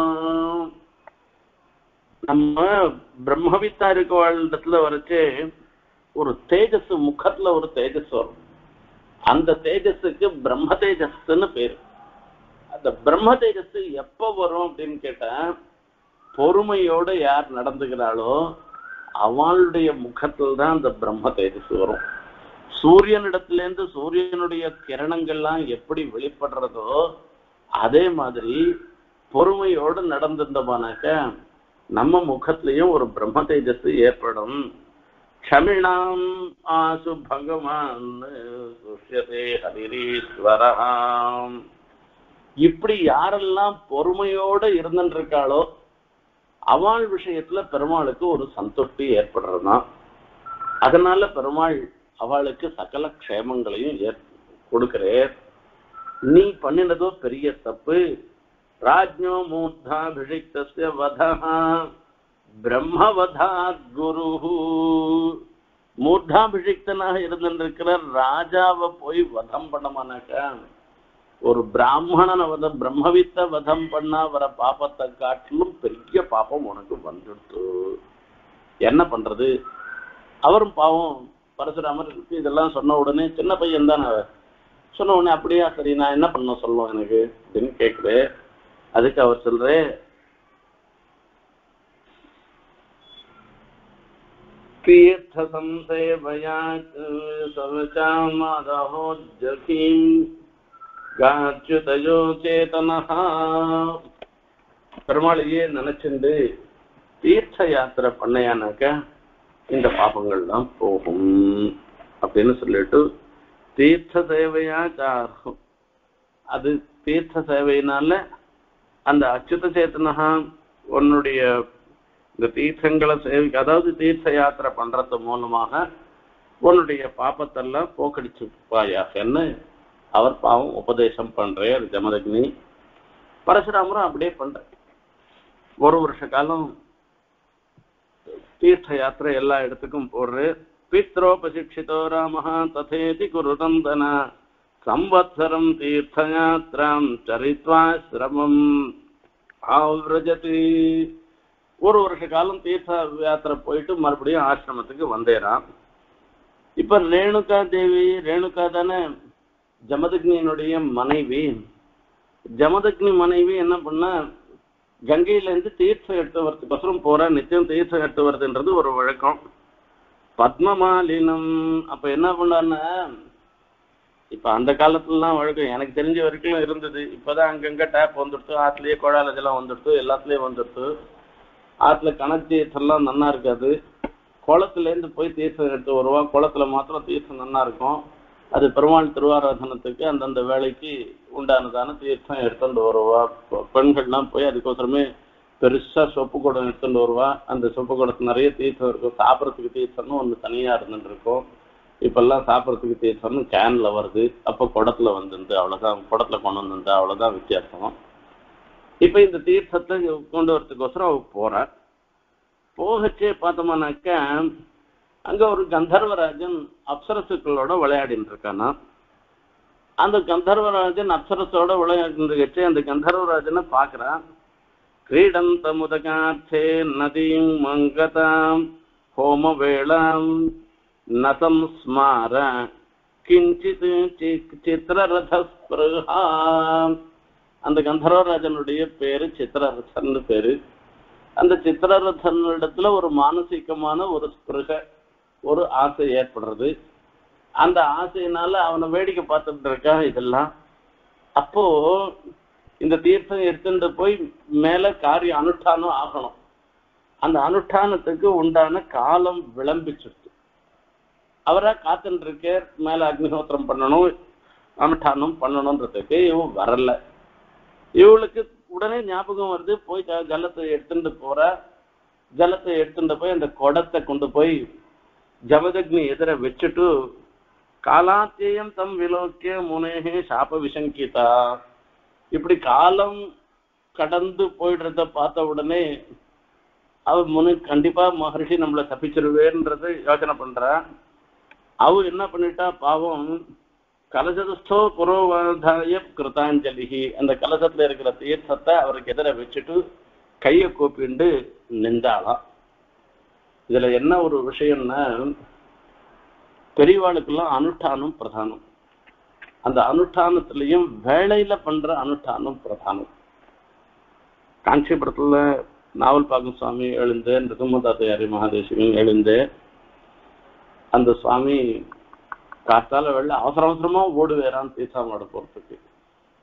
நம்ம பிரம்மவித்தா இருக்கவாழ்ல வரைச்சே ஒரு தேஜஸ், முகத்துல ஒரு தேஜஸ் வரும். அந்த தேஜஸுக்கு பிரம்ம தேஜஸ்ன்னு பேரு. அந்த பிரம்ம தேஜஸ் எப்ப வரும் அப்படின்னு கேட்டா, பொறுமையோட யார் நடந்துகிறாளோ அவளுடைய முகத்தில் தான் அந்த பிரம்ம தேஜஸ் வரும். சூரியனிடத்திலேருந்து சூரியனுடைய கிரணங்கள்லாம் எப்படி வெளிப்படுறதோ அதே மாதிரி பொறுமையோடு நடந்திருந்தோமானாக்க நம்ம முகத்திலையும் ஒரு பிரம்ம தேஜஸ் ஏற்படும். க்ஷமிணாம் ஆசு பகவான் சுஷ்யதே ஹரிரீஸ்வரம். இப்படி யாரெல்லாம் பொறுமையோட இருந்துருக்காளோ அவள் விஷயத்துல பெருமாளுக்கு ஒரு சந்துஷ்டி ஏற்படுறதுதான். அதனால பெருமாள் அவளுக்கு சகல க்ஷேமங்களையும் கொடுக்கிறார். நீ பண்ணினதோ பெரிய தப்பு. ராஜ்ஞோ மூர்தாபிஷிக்தஸ்ய வதஹ பிரம்மவதாத் குருஹு. மூர்தாபிஷிக்தனாக இருந்திருக்கிற ராஜாவை போய் வதம் பண்ணமானாக்கா ஒரு பிராமணனை பிரம்மவித்த வதம் பண்ணா வர பாப்பத்தை காட்டிலும் பெரிய பாப்பம் உனக்கு வந்துடுத்து. என்ன பண்றது? அவரும் பாவம் பரசுராமர் இதெல்லாம் சொன்ன உடனே சின்ன பையன் தான் சொன்ன உடனே அப்படியா சரி நான் என்ன பண்ண சொல்லுவோம் எனக்கு அப்படின்னு கேட்குறேன். அதுக்கு அவர் சொல்றேன், தீர்த்த சம்சேவயா சவச்சாமதஹோ ஜகீம் காச்சுதயோ சேதனஹா. பெருமாளையே நினைச்சுண்டு தீர்த்த யாத்திரை பண்ணையானாக்க இந்த பாபங்கள்லாம் போகும் அப்படின்னு சொல்லிட்டு தீர்த்த சேவையா சார்கும். அது தீர்த்த சேவையினால அந்த அச்சுத சேத்தனகா உன்னுடைய இந்த தீர்த்தங்களை சேவிக்க, அதாவது தீர்த்த யாத்திரை பண்றது மூலமாக உன்னுடைய பாப்பத்தெல்லாம் போக்கடிச்சுப்பாயாகன்னு அவர் பாவம் உபதேசம் பண்றார் ஜமதக்னி. பரசுராமரும் அப்படியே பண்ற. ஒரு வருஷ காலம் தீர்த்த யாத்திரை எல்லா இடத்துக்கும் போடுற. பித்ரோபசிக்ஷிதோ ராமஹா ததேதி குருநந்தன சம்வத்சரம் தீர்த்தயாத்திராம் சரித்வா சிரமம் ஆவ்ரஜதி. ஒரு வருஷ காலம் தீர்த்த யாத்திரை போயிட்டு மறுபடியும் ஆசிரமத்துக்கு வந்தேராம். இப்ப ரேணுகா தேவி, ரேணுகா தானே ஜமதக்னியினுடைய மனைவி. ஜமதக்னி மனைவி என்ன பண்ணா, கங்கையில இருந்து தீர்த்தம் எடுத்து வரதுக்கோசரம் போற. நிச்சயம் தீர்த்தம் எடுத்து வருதுன்றது ஒரு வழக்கம். பத்மமாலினம் அப்ப என்ன பண்ணாருன்னா, இப்ப அந்த காலத்துலலாம் வழக்கம் எனக்கு தெரிஞ்ச வரைக்கும் இருந்தது. இப்பதான் அங்கங்க டேப் வந்துடுத்து, ஆத்துலயே குழால இதெல்லாம் வந்துடுத்து, எல்லாத்துலயும் வந்துடுத்து. ஆத்துல கணக்கு தீர்த்தம்லாம் நன்னா இருக்காது. குளத்துல இருந்து போய் தீர்த்தம் எடுத்து வருவா. குளத்துல மாத்திரம் தீர்த்தம் நன்னா இருக்கும். அது பெருமாள் திருவாராதனத்துக்கு அந்தந்த வேலைக்கு உண்டானதான தீர்த்தம் எடுத்துட்டு வருவா. பெண்கள்லாம் போய் அதுக்கோசரமே பெருசா சொப்பு குடம் எடுத்துட்டு வருவா. அந்த சொப்பு குடத்து நிறைய தீர்த்தம் இருக்கும். சாப்பிட்றதுக்கு தீர்த்தம்னு ஒன்று தனியா இருந்துட்டு இருக்கும். இப்பெல்லாம் சாப்பிட்றதுக்கு தீர்த்தம்னு கேன்ல வருது. அப்போ குடத்துல வந்துருந்து அவ்வளவுதான், குடத்துல கொண்டு வந்துருந்து அவ்வளவுதான் வித்தியாசம். இப்ப இந்த தீர்த்தத்தை கொண்டு வரதுக்கோசரம் அவ போறா. போகச்சே பார்த்தோம்னாக்க அங்க ஒரு கந்தர்வராஜன் அப்சரசுக்களோட விளையாடிட்டு இருக்கானா. அந்த கந்தர்வராஜன் அப்சரசோட விளையாடிட்டு அந்த கந்தர்வராஜனை பாக்குறான். கிரீடந்த முதகார்த்தே நதீம் மங்கதாம் ஹோம வேளாம் நதம் ஸ்மார கிஞ்சித் சித்திரரதஸ்பிருஹா. அந்த கந்தர்வராஜனுடைய பேரு சித்திரரதன் பேரு. அந்த சித்திரரதன் இடத்துல ஒரு மானசீகமான ஒரு ஸ்பிருக, ஒரு ஆசை ஏற்படுறது. அந்த ஆசையினால அவனை வேடிக்கை பார்த்துட்டு இருக்கா இதெல்லாம். அப்போ இந்த தீர்த்தம் எடுத்துட்டு போய் மேல காரிய அனுஷ்டானம் ஆகணும். அந்த அனுஷ்டானத்துக்கு உண்டான காலம் விளம்பிச்சுட்டு அவரா காத்துட்டு இருக்க. மேல அக்னிஹோத்திரம் பண்ணணும், அனுஷ்டானம் பண்ணணும்ன்றதுக்கு இவன் வரல. இவளுக்கு உடனே ஞாபகம் வருது. போய் ஜலத்தை எடுத்துட்டு போற. ஜலத்தை எடுத்துட்டு போய் அந்த குடத்தை கொண்டு போய் ஜமதக்னி எதிர வச்சுட்டு காலாத்தியம் தம் விலோக்கிய முனேகே சாப விசங்கிதா. இப்படி காலம் கடந்து போயிடுறத பார்த்த உடனே அவ முனி கண்டிப்பா மகர்ஷி நம்மளை தப்பிச்சிருவேன்றத யோசனை பண்றா. அவ என்ன பண்ணிட்டா பாவம், கலசதஸ்தோ புரோவாதாய கிருதாஞ்சலி. அந்த கலசத்துல இருக்கிற தீர்த்தத்தை அவருக்கு எதிர வச்சுட்டு கையை கூப்பிண்டு நின்றாளாம். இதுல என்ன ஒரு விஷயம்னா, பெரியவாளுக்கெல்லாம் அனுஷ்டானம் பிரதானம். அந்த அனுஷ்டானத்திலையும் வேளையில பண்ற அனுஷ்டானம் பிரதானம். காஞ்சிபுரத்துல நாவல்பாக்கம் சுவாமி எழுந்து, ரிதுமதாத்தையாரி மகாதேசிகன் எழுந்து, அந்த சுவாமி காத்தால வெள்ள அவசர அவசரமா ஓடுவேறான் தீர்த்தாமாட போறதுக்கு.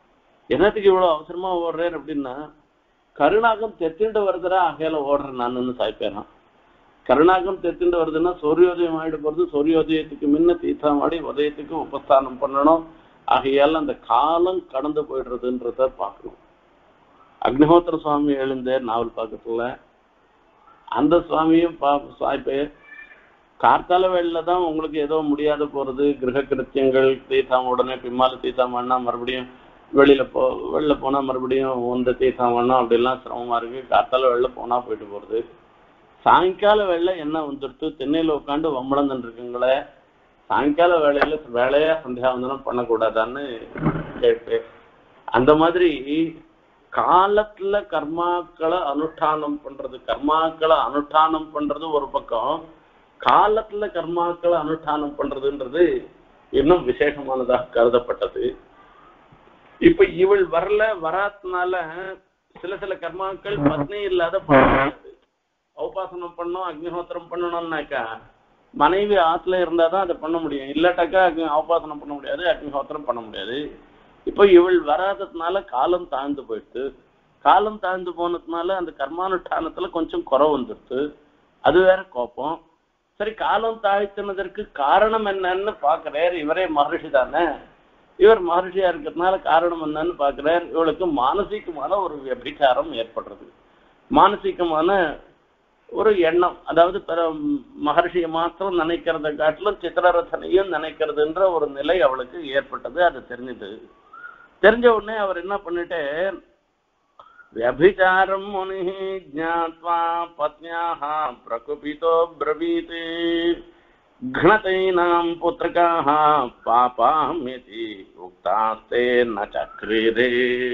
என்னத்துக்கு இவ்வளவு அவசரமா ஓடுறேன் அப்படின்னா, கருணாகம் தெத்திண்டு வருதுரா அகையில ஓடுறேன் நான் சாய்ப்பேறான். கருணாகம் தெத்திண்டு வருதுன்னா சூரியோதயம் ஆயிடு போறது, சூரியோதயத்துக்கு முன்ன தீர்த்தமாடி உதயத்துக்கு உபஸ்தானம் பண்ணணும். ஆகையால அந்த காலம் கடந்து போயிடுறதுன்றத பார்க்கணும். அக்னிஹோத்திர சுவாமி எழுந்தார் நாவல் பக்கத்துல, அந்த சுவாமியும் சாய்ப்பே கார்த்தால வேலையில தான் உங்களுக்கு ஏதோ முடியாத போறது, கிரக கிருத்தியங்கள் தீர்த்தம் உடனே பிம்மால தீர்த்தம் பண்ணா மறுபடியும் வெளியில போனா மறுபடியும் இந்த தீர்த்தம் பண்ணா அப்படிலாம் சிரமமா இருக்கு. கார்த்தால வேலையில போனா போயிட்டு போறது. சாயங்கால வேலை என்ன வந்துடுத்து தென்னையில உட்காந்து வம்பளந்துட்டு இருக்குங்களே, சாயங்கால வேலையா சந்தியாவந்தனம் பண்ணக்கூடாதான்னு கேட்பேன். அந்த மாதிரி காலத்துல கர்மாக்களை அனுஷ்டானம் பண்றது ஒரு பக்கம், காலத்துல கர்மாக்களை அனுஷ்டானம் பண்றதுன்றது இன்னும் விசேஷமானதாக கருதப்பட்டது. இப்ப இவள் வராதனால சில கர்மாக்கள் பத்னி இல்லாத பண்ண முடியாது. உபாசனம் பண்ணணும், அக்னிஹோத்திரம் பண்ணணும்னாக்கா மனைவி ஆத்துல இருந்தாதான் அதை பண்ண முடியும். இல்லாட்டாக்கா உபாசனம் பண்ண முடியாது, அக்னிஹோத்திரம் பண்ண முடியாது. இப்போ இவள் வராததுனால காலம் தாழ்ந்து போயிடுது. காலம் தாழ்ந்து போனதுனால அந்த கர்மானுஷ்டானத்துல கொஞ்சம் குறை வந்துடுது. அது வேற கோபம். சரி, காலம் தாழ்த்தினதற்கு காரணம் என்னன்னு பாக்குறார். இவரே மகர்ஷி தானே, இவர் மகர்ஷியா இருக்கிறதுனால காரணம் என்னன்னு பாக்குறார். இவளுக்கு மானசீகமான ஒரு விபச்சாரம் ஏற்படுறது, மானசீகமான ஒரு எண்ணம். அதாவது மகர்ஷியை மாத்திரம் நினைக்கிறத காட்டிலும் சித்திரரசனையும் நினைக்கிறதுன்ற ஒரு நிலை அவளுக்கு ஏற்பட்டது. அது தெரிஞ்ச உடனே அவர் என்ன பண்ணிட்டு, வியபிச்சாரம் முனி ஜ்ஞாத்வா பத்னியாஹ பிரகுபிதோ ப்ரவீத் கணதைனாம் புத்ரகாஹ பாபாம்யதி உக்தாஸ்தே ந சக்ரீரே.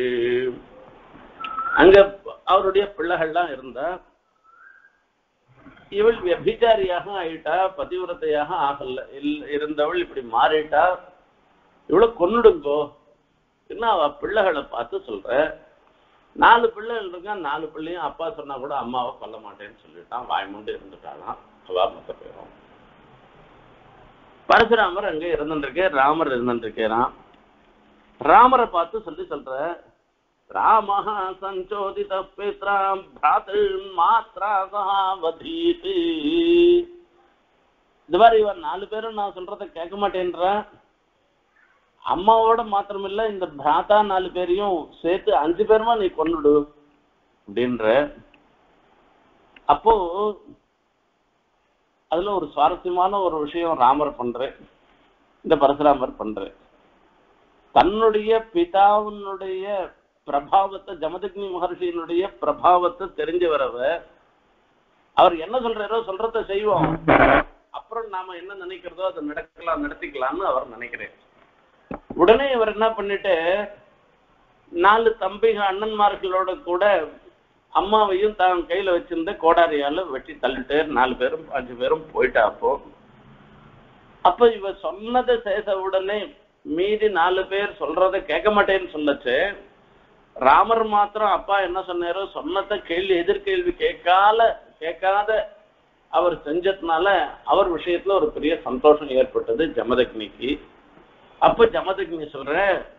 அங்க அவருடைய பிள்ளைகள்லாம் இருந்தா, இவள் வியபிச்சாரியாக ஆயிட்டா, பதிவிரத்தையாக ஆகல இருந்தவள் இப்படி மாறிட்டா, இவளை கொன்னுடுங்கோ என்ன அவ பிள்ளைகளை பார்த்து சொல்ற. 4 பிள்ளைகள் இருக்கா, 4 பிள்ளையும் அப்பா சொன்னா கூட அம்மாவை கொல்ல மாட்டேன்னு சொல்லிட்டான். வாய்மூண்டு இருந்துட்டாலாம். அவ மொத்த போயிடும். பரசுராமர் அங்க இருந்துருக்கு, ராமர் இருந்துருக்கிறான். ராமரை பார்த்து சொல்ற, ராமஹ சஞ்சோதித பித்ராம் பிராத்ருன் மாத்ரா சஹாவதீதி. இது மாதிரி இவன் 4 பேரும் நான் சொல்றத கேட்க மாட்டேன்ற, அம்மாவோட மாத்திரம் இல்ல இந்த பிராத்தா 4 பேரையும் சேர்த்து 5 பேருமா நீ கொன்னுடு அப்படின்ற. அப்போ அதுல ஒரு சுவாரஸ்யமான ஒரு விஷயம் ராமர் பண்ற, இந்த பரசுராமர் பண்ற. தன்னுடைய பிதாவினுடைய பிரபாவத்தை, ஜமதக்னி மகர்ஷியினுடைய பிரபாவத்தை தெரிஞ்சு வரவ அவர் என்ன சொல்றாரோ சொல்றத செய்வோம், அப்புறம் நாம என்ன நினைக்கிறதோ அதை நடத்திக்கலாம்னு அவர் நினைக்கிறேன். உடனே இவர் என்ன பண்ணிட்டு 4 தம்பிகள் அண்ணன்மார்களோட கூட அம்மாவையும் தான் கையில வச்சிருந்த கோடாரியால வெட்டி தள்ளிட்டு 4 பேரும் 5 பேரும் போயிட்டா. அப்ப இவ சொன்னதை சேச உடனே மீதி 4 பேர் சொல்றதை கேட்க மாட்டேன்னு சொல்லச்சு. ராமர் மாத்திரம் அப்பா என்ன சொன்னாரோ சொன்னதை எதிர்கேள்வி கேட்காத அவர் செஞ்சதுனால அவர் விஷயத்துல ஒரு பெரிய சந்தோஷம் ஏற்பட்டது ஜமதக்னிக்கு. அப்ப ஜமதக்னி சொல்ற,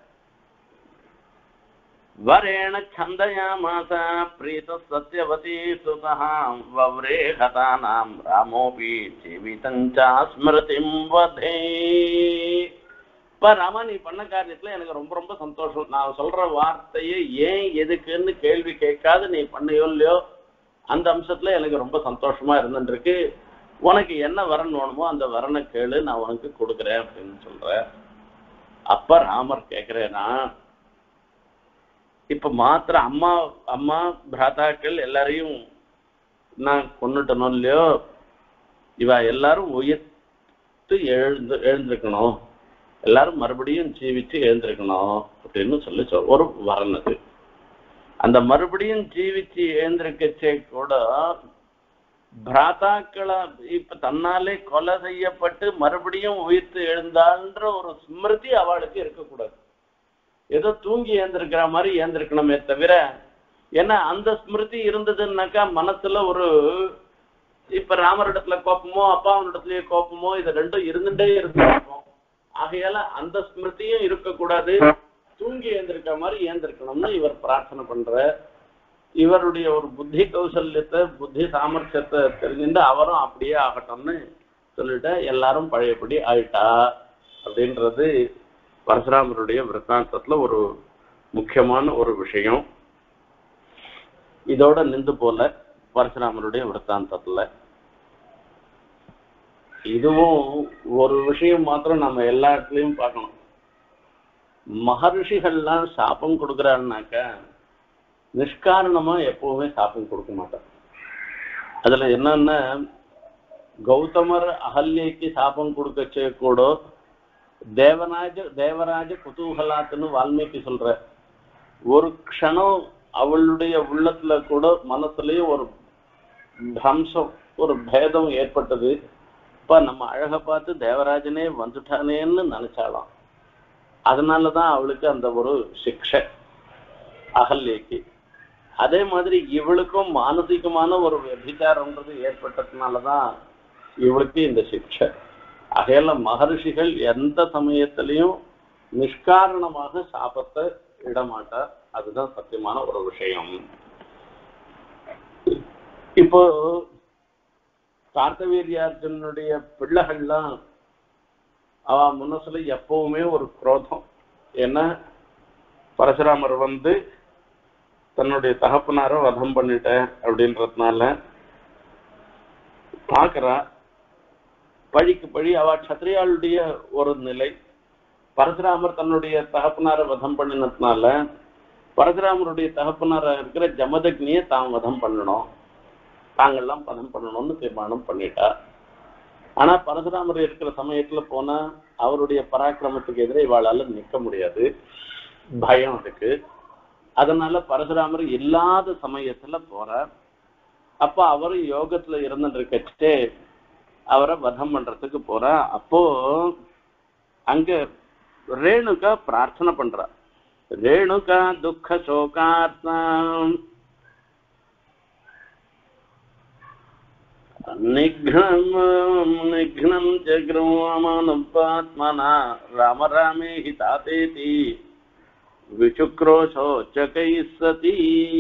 வரேண சந்தயாமாச பிரீத சத்யவதி சுதஹாம் வவ்ரே ஹதானாம் ராமோபி ஜீவிதஞ்சா ஸ்மிருதிம் வதே. இப்ப ராமா, நீ பண்ண காரியத்துல எனக்கு ரொம்ப ரொம்ப சந்தோஷம். நான் சொல்ற வார்த்தையை ஏன் எதுக்குன்னு கேள்வி கேட்காது நீ பண்ணையோ இல்லையோ, அந்த அம்சத்துல எனக்கு ரொம்ப சந்தோஷமா இருந்துருக்கு. உனக்கு என்ன வரன் வேணுமோ அந்த வரனை கேளு, நான் உனக்கு கொடுக்குறேன் அப்படின்னு சொல்ற. அப்ப ராமர் கேக்குறேன்னா, இப்ப மாத்திர அம்மா பிராத்தாக்கள் எல்லாரையும் நான் கொன்னுட்டனும் இல்லையோ, இவ எல்லாரும் உயிர்த்து எழுந்திருக்கணும், எல்லாரும் மறுபடியும் ஜீவிச்சு எழுந்திருக்கணும் அப்படின்னு சொல்லி ஒரு வரன். அது அந்த மறுபடியும் ஜீவிச்சு எழுந்திருக்கச்சே கூட பிராத்தாக்களா இப்ப தன்னாலே கொலை செய்யப்பட்டு மறுபடியும் உயிர்த்து எழுந்தான்ற ஒரு ஸ்மிருதி அவளுக்கு இருக்கக்கூடாது. ஏதோ தூங்கி ஏந்திருக்கிற மாதிரி ஏந்திருக்கணுமே தவிர, ஏன்னா அந்த ஸ்மிருதி இருந்ததுன்னாக்கா மனசுல ஒரு, இப்ப ராமரிடத்துல கோப்பமோ அப்பாவனிடத்துலயே கோப்பமோ இது ரெண்டும் இருந்துட்டே இருக்கும். ஆகையால அந்த ஸ்மிருதியும் இருக்கக்கூடாது. தூங்கி ஏந்திருக்க மாதிரி ஏந்திருக்கணும்னு இவர் பிரார்த்தனை பண்ற. இவருடைய ஒரு புத்தி கௌசல்யத்தை புத்தி சாமர்த்தியத்தை தெரிஞ்சுட்டு அவரும் அப்படியே ஆகட்டும்னு சொல்லிட்டு எல்லாரும் பழையபடி ஆயிட்டா அப்படின்றது பரசுராமருடைய விருத்தாந்தத்துல ஒரு முக்கியமான ஒரு விஷயம். இதோட நின்று போல பரசுராமருடைய விருத்தாந்தத்துல இதுவும் ஒரு விஷயம் மாத்திரம் நம்ம எல்லா இடத்துலயும் பார்க்கணும். மகர்ஷிகள்லாம் சாபம் கொடுக்குறாருனாக்க நிஷ்காரணமா எப்பவுமே சாபம் கொடுக்க மாட்டார். அதுல என்னன்னா கௌதமர் அகல்யக்கு சாபம் கொடுக்கச்சே கூட தேவராஜ குதூகலாத்துன்னு வால்மீகி சொல்ற ஒரு க்ஷணம் அவளுடைய உள்ளத்துல கூட மனசுலயும் ஒரு பிரம்சம் ஒரு பேதம் ஏற்பட்டது. இப்ப நம்ம அழக பார்த்து தேவராஜனே வந்துட்டானேன்னு நினைச்சாலாம். அதனாலதான் அவளுக்கு அந்த ஒரு சிக்ஷை அகல்யக்கு. அதே மாதிரி இவளுக்கும் மானசிகமான ஒரு விபச்சாரம்ன்றது ஏற்பட்டதுனாலதான் இவளுக்கு இந்த சிக்ஷை. அகையில மகர்ஷிகள் எந்த சமயத்திலையும் நிஷ்காரணமாக சாபத்தை இடமாட்டார். அதுதான் சத்தியமான ஒரு விஷயம். இப்போ கார்த்தவீர்யார்ஜுனுடைய பிள்ளைகள்லாம் அவ மனசுல எப்பவுமே ஒரு குரோதம். ஏன்னா பரசுராமர் தன்னுடைய தகப்பனார வதம் பண்ணிட்ட அப்படின்றதுனால பாக்குறா. பழிக்கு பழி அவ க்ஷத்ரியாளுடைய ஒரு நிலை. பரசுராமர் தன்னுடைய தகப்பனார வதம் பண்ணினதுனால பரசுராமருடைய தகப்பனார இருக்கிற ஜமதக்னியை தான் வதம் பண்ணணும், தாங்கள்லாம் வதம் பண்ணணும்னு தீர்மானம் பண்ணிட்டா. ஆனா பரசுராமர் இருக்கிற சமயத்துல போனா அவருடைய பராக்கிரமத்துக்கு எதிரே இவாளால நிற்க முடியாது, பயம் இருக்கு. அதனால பரசுராமர் இல்லாத சமயத்துல போறார். அப்ப அவரு யோகத்துல இருந்துட்டு அவரை வதம் பண்றதுக்கு போறா. அப்போ அங்க ரேணுகா பிரார்த்தனை பண்றா. ரேணுகா துக்க சோகார்த்தம் நிக்னம் ஜக்ரமாத்மனா ராம ராமே ஹிதாதேதி விசுக்ரோஷோ சகை சதி.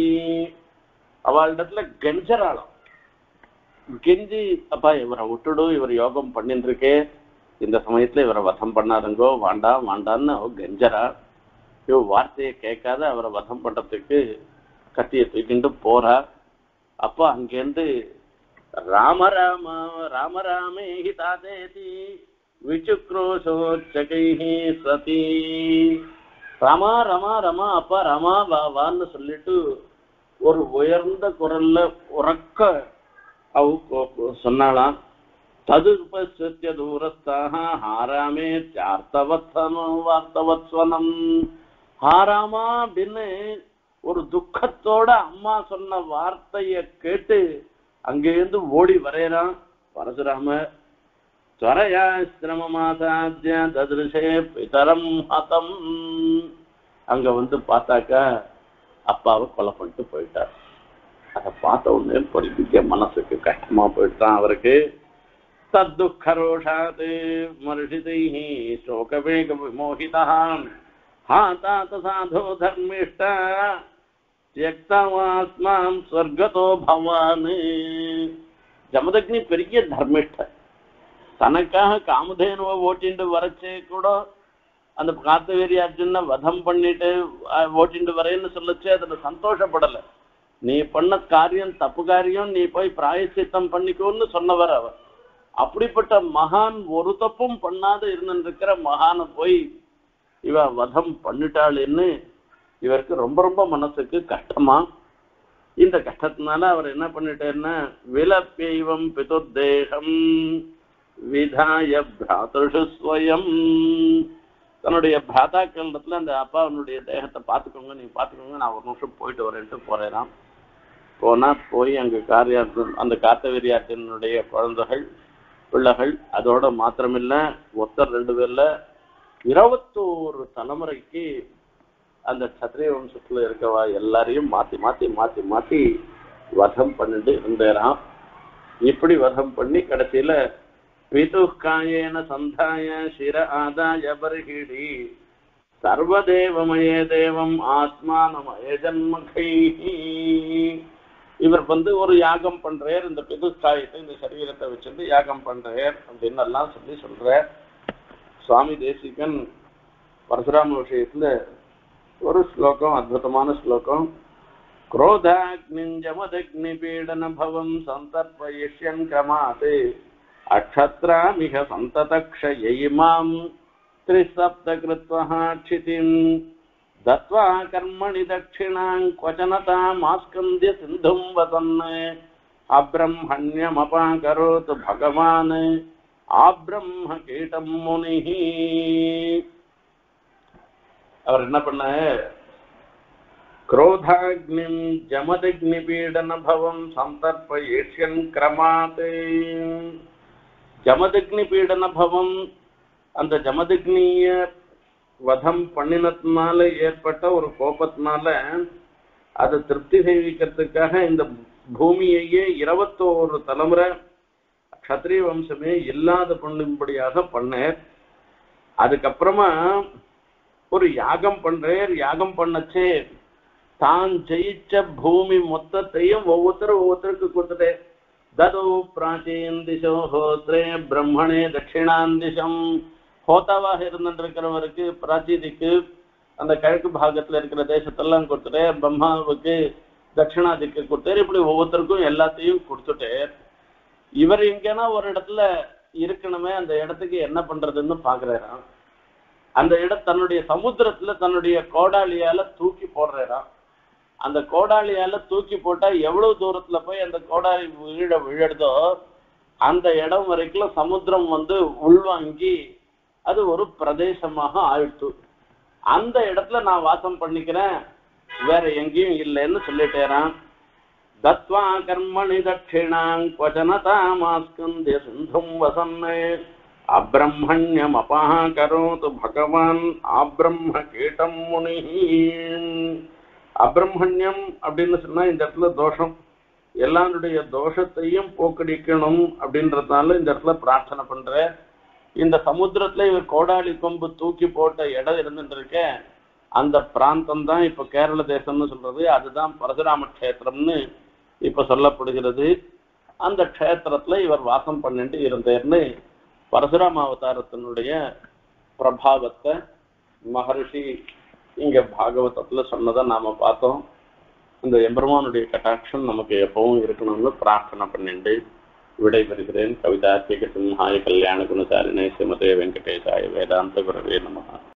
அவளிடத்துல கெஞ்சராளம். கெஞ்சி அப்பா இவரை விட்டுடும், இவர் யோகம் பண்ணிட்டு இருக்கே, இந்த சமயத்துல இவரை வதம் பண்ணாதுங்கோ, வாண்டாம் வாண்டான்னு கெஞ்சரா. இவ வார்த்தையை கேட்காத அவரை வதம் பண்றதுக்கு கத்தியை தூக்கிட்டு போறா. அப்ப அங்கேருந்து ராம ராம ராம ராமே ஹிதாதேதி விசுக்ரோஷோ சகை சதி. ரமா ரமா ரமா அப்பா ரமா வான்னு சொல்லிட்டு ஒரு உயர்ந்த குரல்ல உறக்க அவ சொன்னாலாம். தது உபஸ்ய தூரஸ்தாக ஹாராமே வார்த்தவத்வனம். ஹாராமா அப்படின்னு ஒரு துக்கத்தோட அம்மா சொன்ன வார்த்தைய கேட்டு அங்கேருந்து ஓடி வரையறான் பரசுராமர். ஸ்வரயா சிரமமாசாத்ய ததிருஷே பிதரம் ஹதம். அங்க பார்த்தாக்கா அப்பாவை கொலை பண்ணிட்டு போயிட்டார். அதை பார்த்த உடனே படிக்க மனசுக்கு கஷ்டமா போயிட்டான் அவருக்கு. தத்துக்கரோஷாத் மர்ஷிதைஹி சோகவேக விமோகிதான் ஹா தாத சாதோ தர்மிஷ்டா தியக்தவாஸ்மாம் ஸ்வர்கதோ பவான். ஜமதக்னி பெரிய தர்மிஷ்டர். தனக்காக காமதேனுவை ஓட்டிட்டு வரச்சே கூட அந்த கார்த்தவீர்யார்ஜுன வதம் பண்ணிட்டு ஓட்டிட்டு வரேன்னு சொல்லச்சு அதுல சந்தோஷப்படலை. நீ பண்ண காரியம் தப்பு காரியம், நீ போய் பிராயசித்தம் பண்ணிக்கோன்னு சொன்னவர் அவர். அப்படிப்பட்ட மகான் ஒரு தப்பும் பண்ணாத இருந்திருக்கிற மகான போய் இவ வதம் பண்ணிட்டாள்ன்னு இவருக்கு ரொம்ப ரொம்ப மனசுக்கு கஷ்டமா. இந்த கஷ்டத்தினால அவர் என்ன பண்ணிட்டாருன்னா விலப்பைவம் பிதுர்தேகம் விதாய பிராத்ருஷு ஸ்வயம். தன்னுடைய பிராதாக்களிடத்துல அந்த அப்பாவனுடைய தேகத்தை பார்த்துக்கோங்க, நீங்க பார்த்துக்கோங்க, நான் ஒரு நிமிஷம் போயிட்டு வரேன்ட்டு போறேன். போனா போய் அங்க அந்த கார்த்தவீர்யார்ஜுனுடைய குழந்தைகள் பிள்ளைகள் அதோட மாத்திரமில்ல ஒருத்தர் 2 பேர்ல 21 தலைமுறைக்கு அந்த சத்திரிய வம்சத்துல இருக்கவா எல்லாரையும் மாத்தி மாத்தி மாத்தி மாத்தி வதம் பண்ணிட்டு இருந்தேராம். இப்படி வதம் பண்ணி கடைசியில பிதுகாயேன சந்தாய சிர ஆதாய பர்ஹிடி சர்வதேவமயே தேவம் ஆத்மானமய ஜன்மகை. இவர் ஒரு யாகம் பண்றார், இந்த பிதுஷ்காயத்தை இந்த சரீரத்தை வச்சிருந்து யாகம் பண்றார் அப்படின்னு எல்லாம் சொல்றார். சுவாமி தேசிகன் பரசுராம விஷயத்துல ஒரு ஸ்லோகம், அற்புதமான ஸ்லோகம். क्रोधाग्निञ्जमदग्नि पीडनभवं सन्तर्पयिष्यन् क्रमात् अक्षत्रामिह सन्ततक्षयैमां त्रिसप्तकृत्वः क्षितिं दत्त्वा कर्मणि दक्षिणां क्वचनतामास्कन्द्य सिन्धुं वसन् अब्रह्मण्यमपाकरोत् भगवान् आब्रह्म कीटं मुनिः. அவர் என்ன பண்ண, क्रोधाग्निं जमदग्निपीडनभवं सन्तर्पयिष्यन् क्रमात्. ஜமதக்னிபீடனபவம், அந்த ஜமதக்னிய வதம் பண்ணினதுனால ஏற்பட்ட ஒரு கோபத்தினால அதை திருப்தி செய்விக்கிறதுக்காக இந்த பூமியையே 21 தலைமுறை க்ஷத்ரிய வம்சமே இல்லாத பண்ணும்படியாக பண்ணார். அதுக்கப்புறமா ஒரு யாகம் பண்றார். யாகம் பண்ணச்சே தான் ஜெயிச்ச பூமி மொத்தத்தையும் ஒவ்வொருத்தருக்கு கொடுத்துட்டே. ததோ பிராச்சீன் திசோ ஹோத்ரே பிரம்மணே தட்சிணான் திசம். ஹோத்தாவாக இருந்துருக்கிறவருக்கு பிராச்சீதிக்கு அந்த கிழக்கு பாகத்துல இருக்கிற தேசத்தெல்லாம் கொடுத்துட்டே, பிரம்மாவுக்கு தட்சிணாதிக்கு கொடுத்தாரு. இப்படி ஒவ்வொருத்தருக்கும் எல்லாத்தையும் கொடுத்துட்டே, இவர் எங்கன்னா ஒரு இடத்துல இருக்கணுமே, அந்த இடத்துக்கு என்ன பண்றதுன்னு பாக்குறாராம். அந்த இடம் தன்னுடைய சமுத்திரத்துல தன்னுடைய கோடாலியால தூக்கி போடுறாராம். அந்த கோடாலியால தூக்கி போட்டா எவ்வளவு தூரத்துல போய் அந்த கோடாலி விழுதோ அந்த இடம் வரைக்கும் சமுத்திரம் உள்வாங்கி அது ஒரு பிரதேசமாக ஆயிடுச்சு. அந்த இடத்துல நான் வாசம் பண்ணிக்கிறேன், வேற எங்கேயும் இல்லைன்னு சொல்லிட்டேறான். தத்வா கர்மணி தட்சிணாங் क्वचनतामास्कन्द्य सिन्धुं वसन् அப்ரஹ்மண்யம் அபாகரோத் பகவான் ஆப்ரஹ்ம கீட்டம் முனி. அப்ரஹ்மண்யம் அப்படின்னு சொன்னா இந்த இடத்துல தோஷம், எல்லாருடைய தோஷத்தையும் போக்கடிக்கணும் அப்படின்றதுனால இந்த இடத்துல பிரார்த்தனை பண்ற. இந்த சமுத்திரத்துல இவர் கோடாலி கொம்பு தூக்கி போட்ட இடம் இருந்துட்டு இருக்க அந்த பிராந்தம் தான் இப்ப கேரள தேசம்னு சொல்றது. அதுதான் பரசுராம கஷேத்திரம்னு இப்ப சொல்லப்படுகிறது. அந்த கஷேத்திரத்துல இவர் வாசம் பண்ணிட்டு இருந்தேர்னு பரசுராம அவதாரத்தினுடைய பிரபாவத்தை மகர்ஷி இங்க பாகவதத்துல சொன்னதை நாம பார்த்தோம். இந்த எம்பெருமானுடைய கட்டாட்சம் நமக்கு எப்பவும் இருக்கணும்னு பிரார்த்தனை பண்ணிட்டு விடைபெறுகிறேன். கவிதார்த்திக சிம்ஹாய கல்யாண குணசாரிணே ஸ்ரீமதே வெங்கடேசாய வேதாந்த குரவே நமஹ.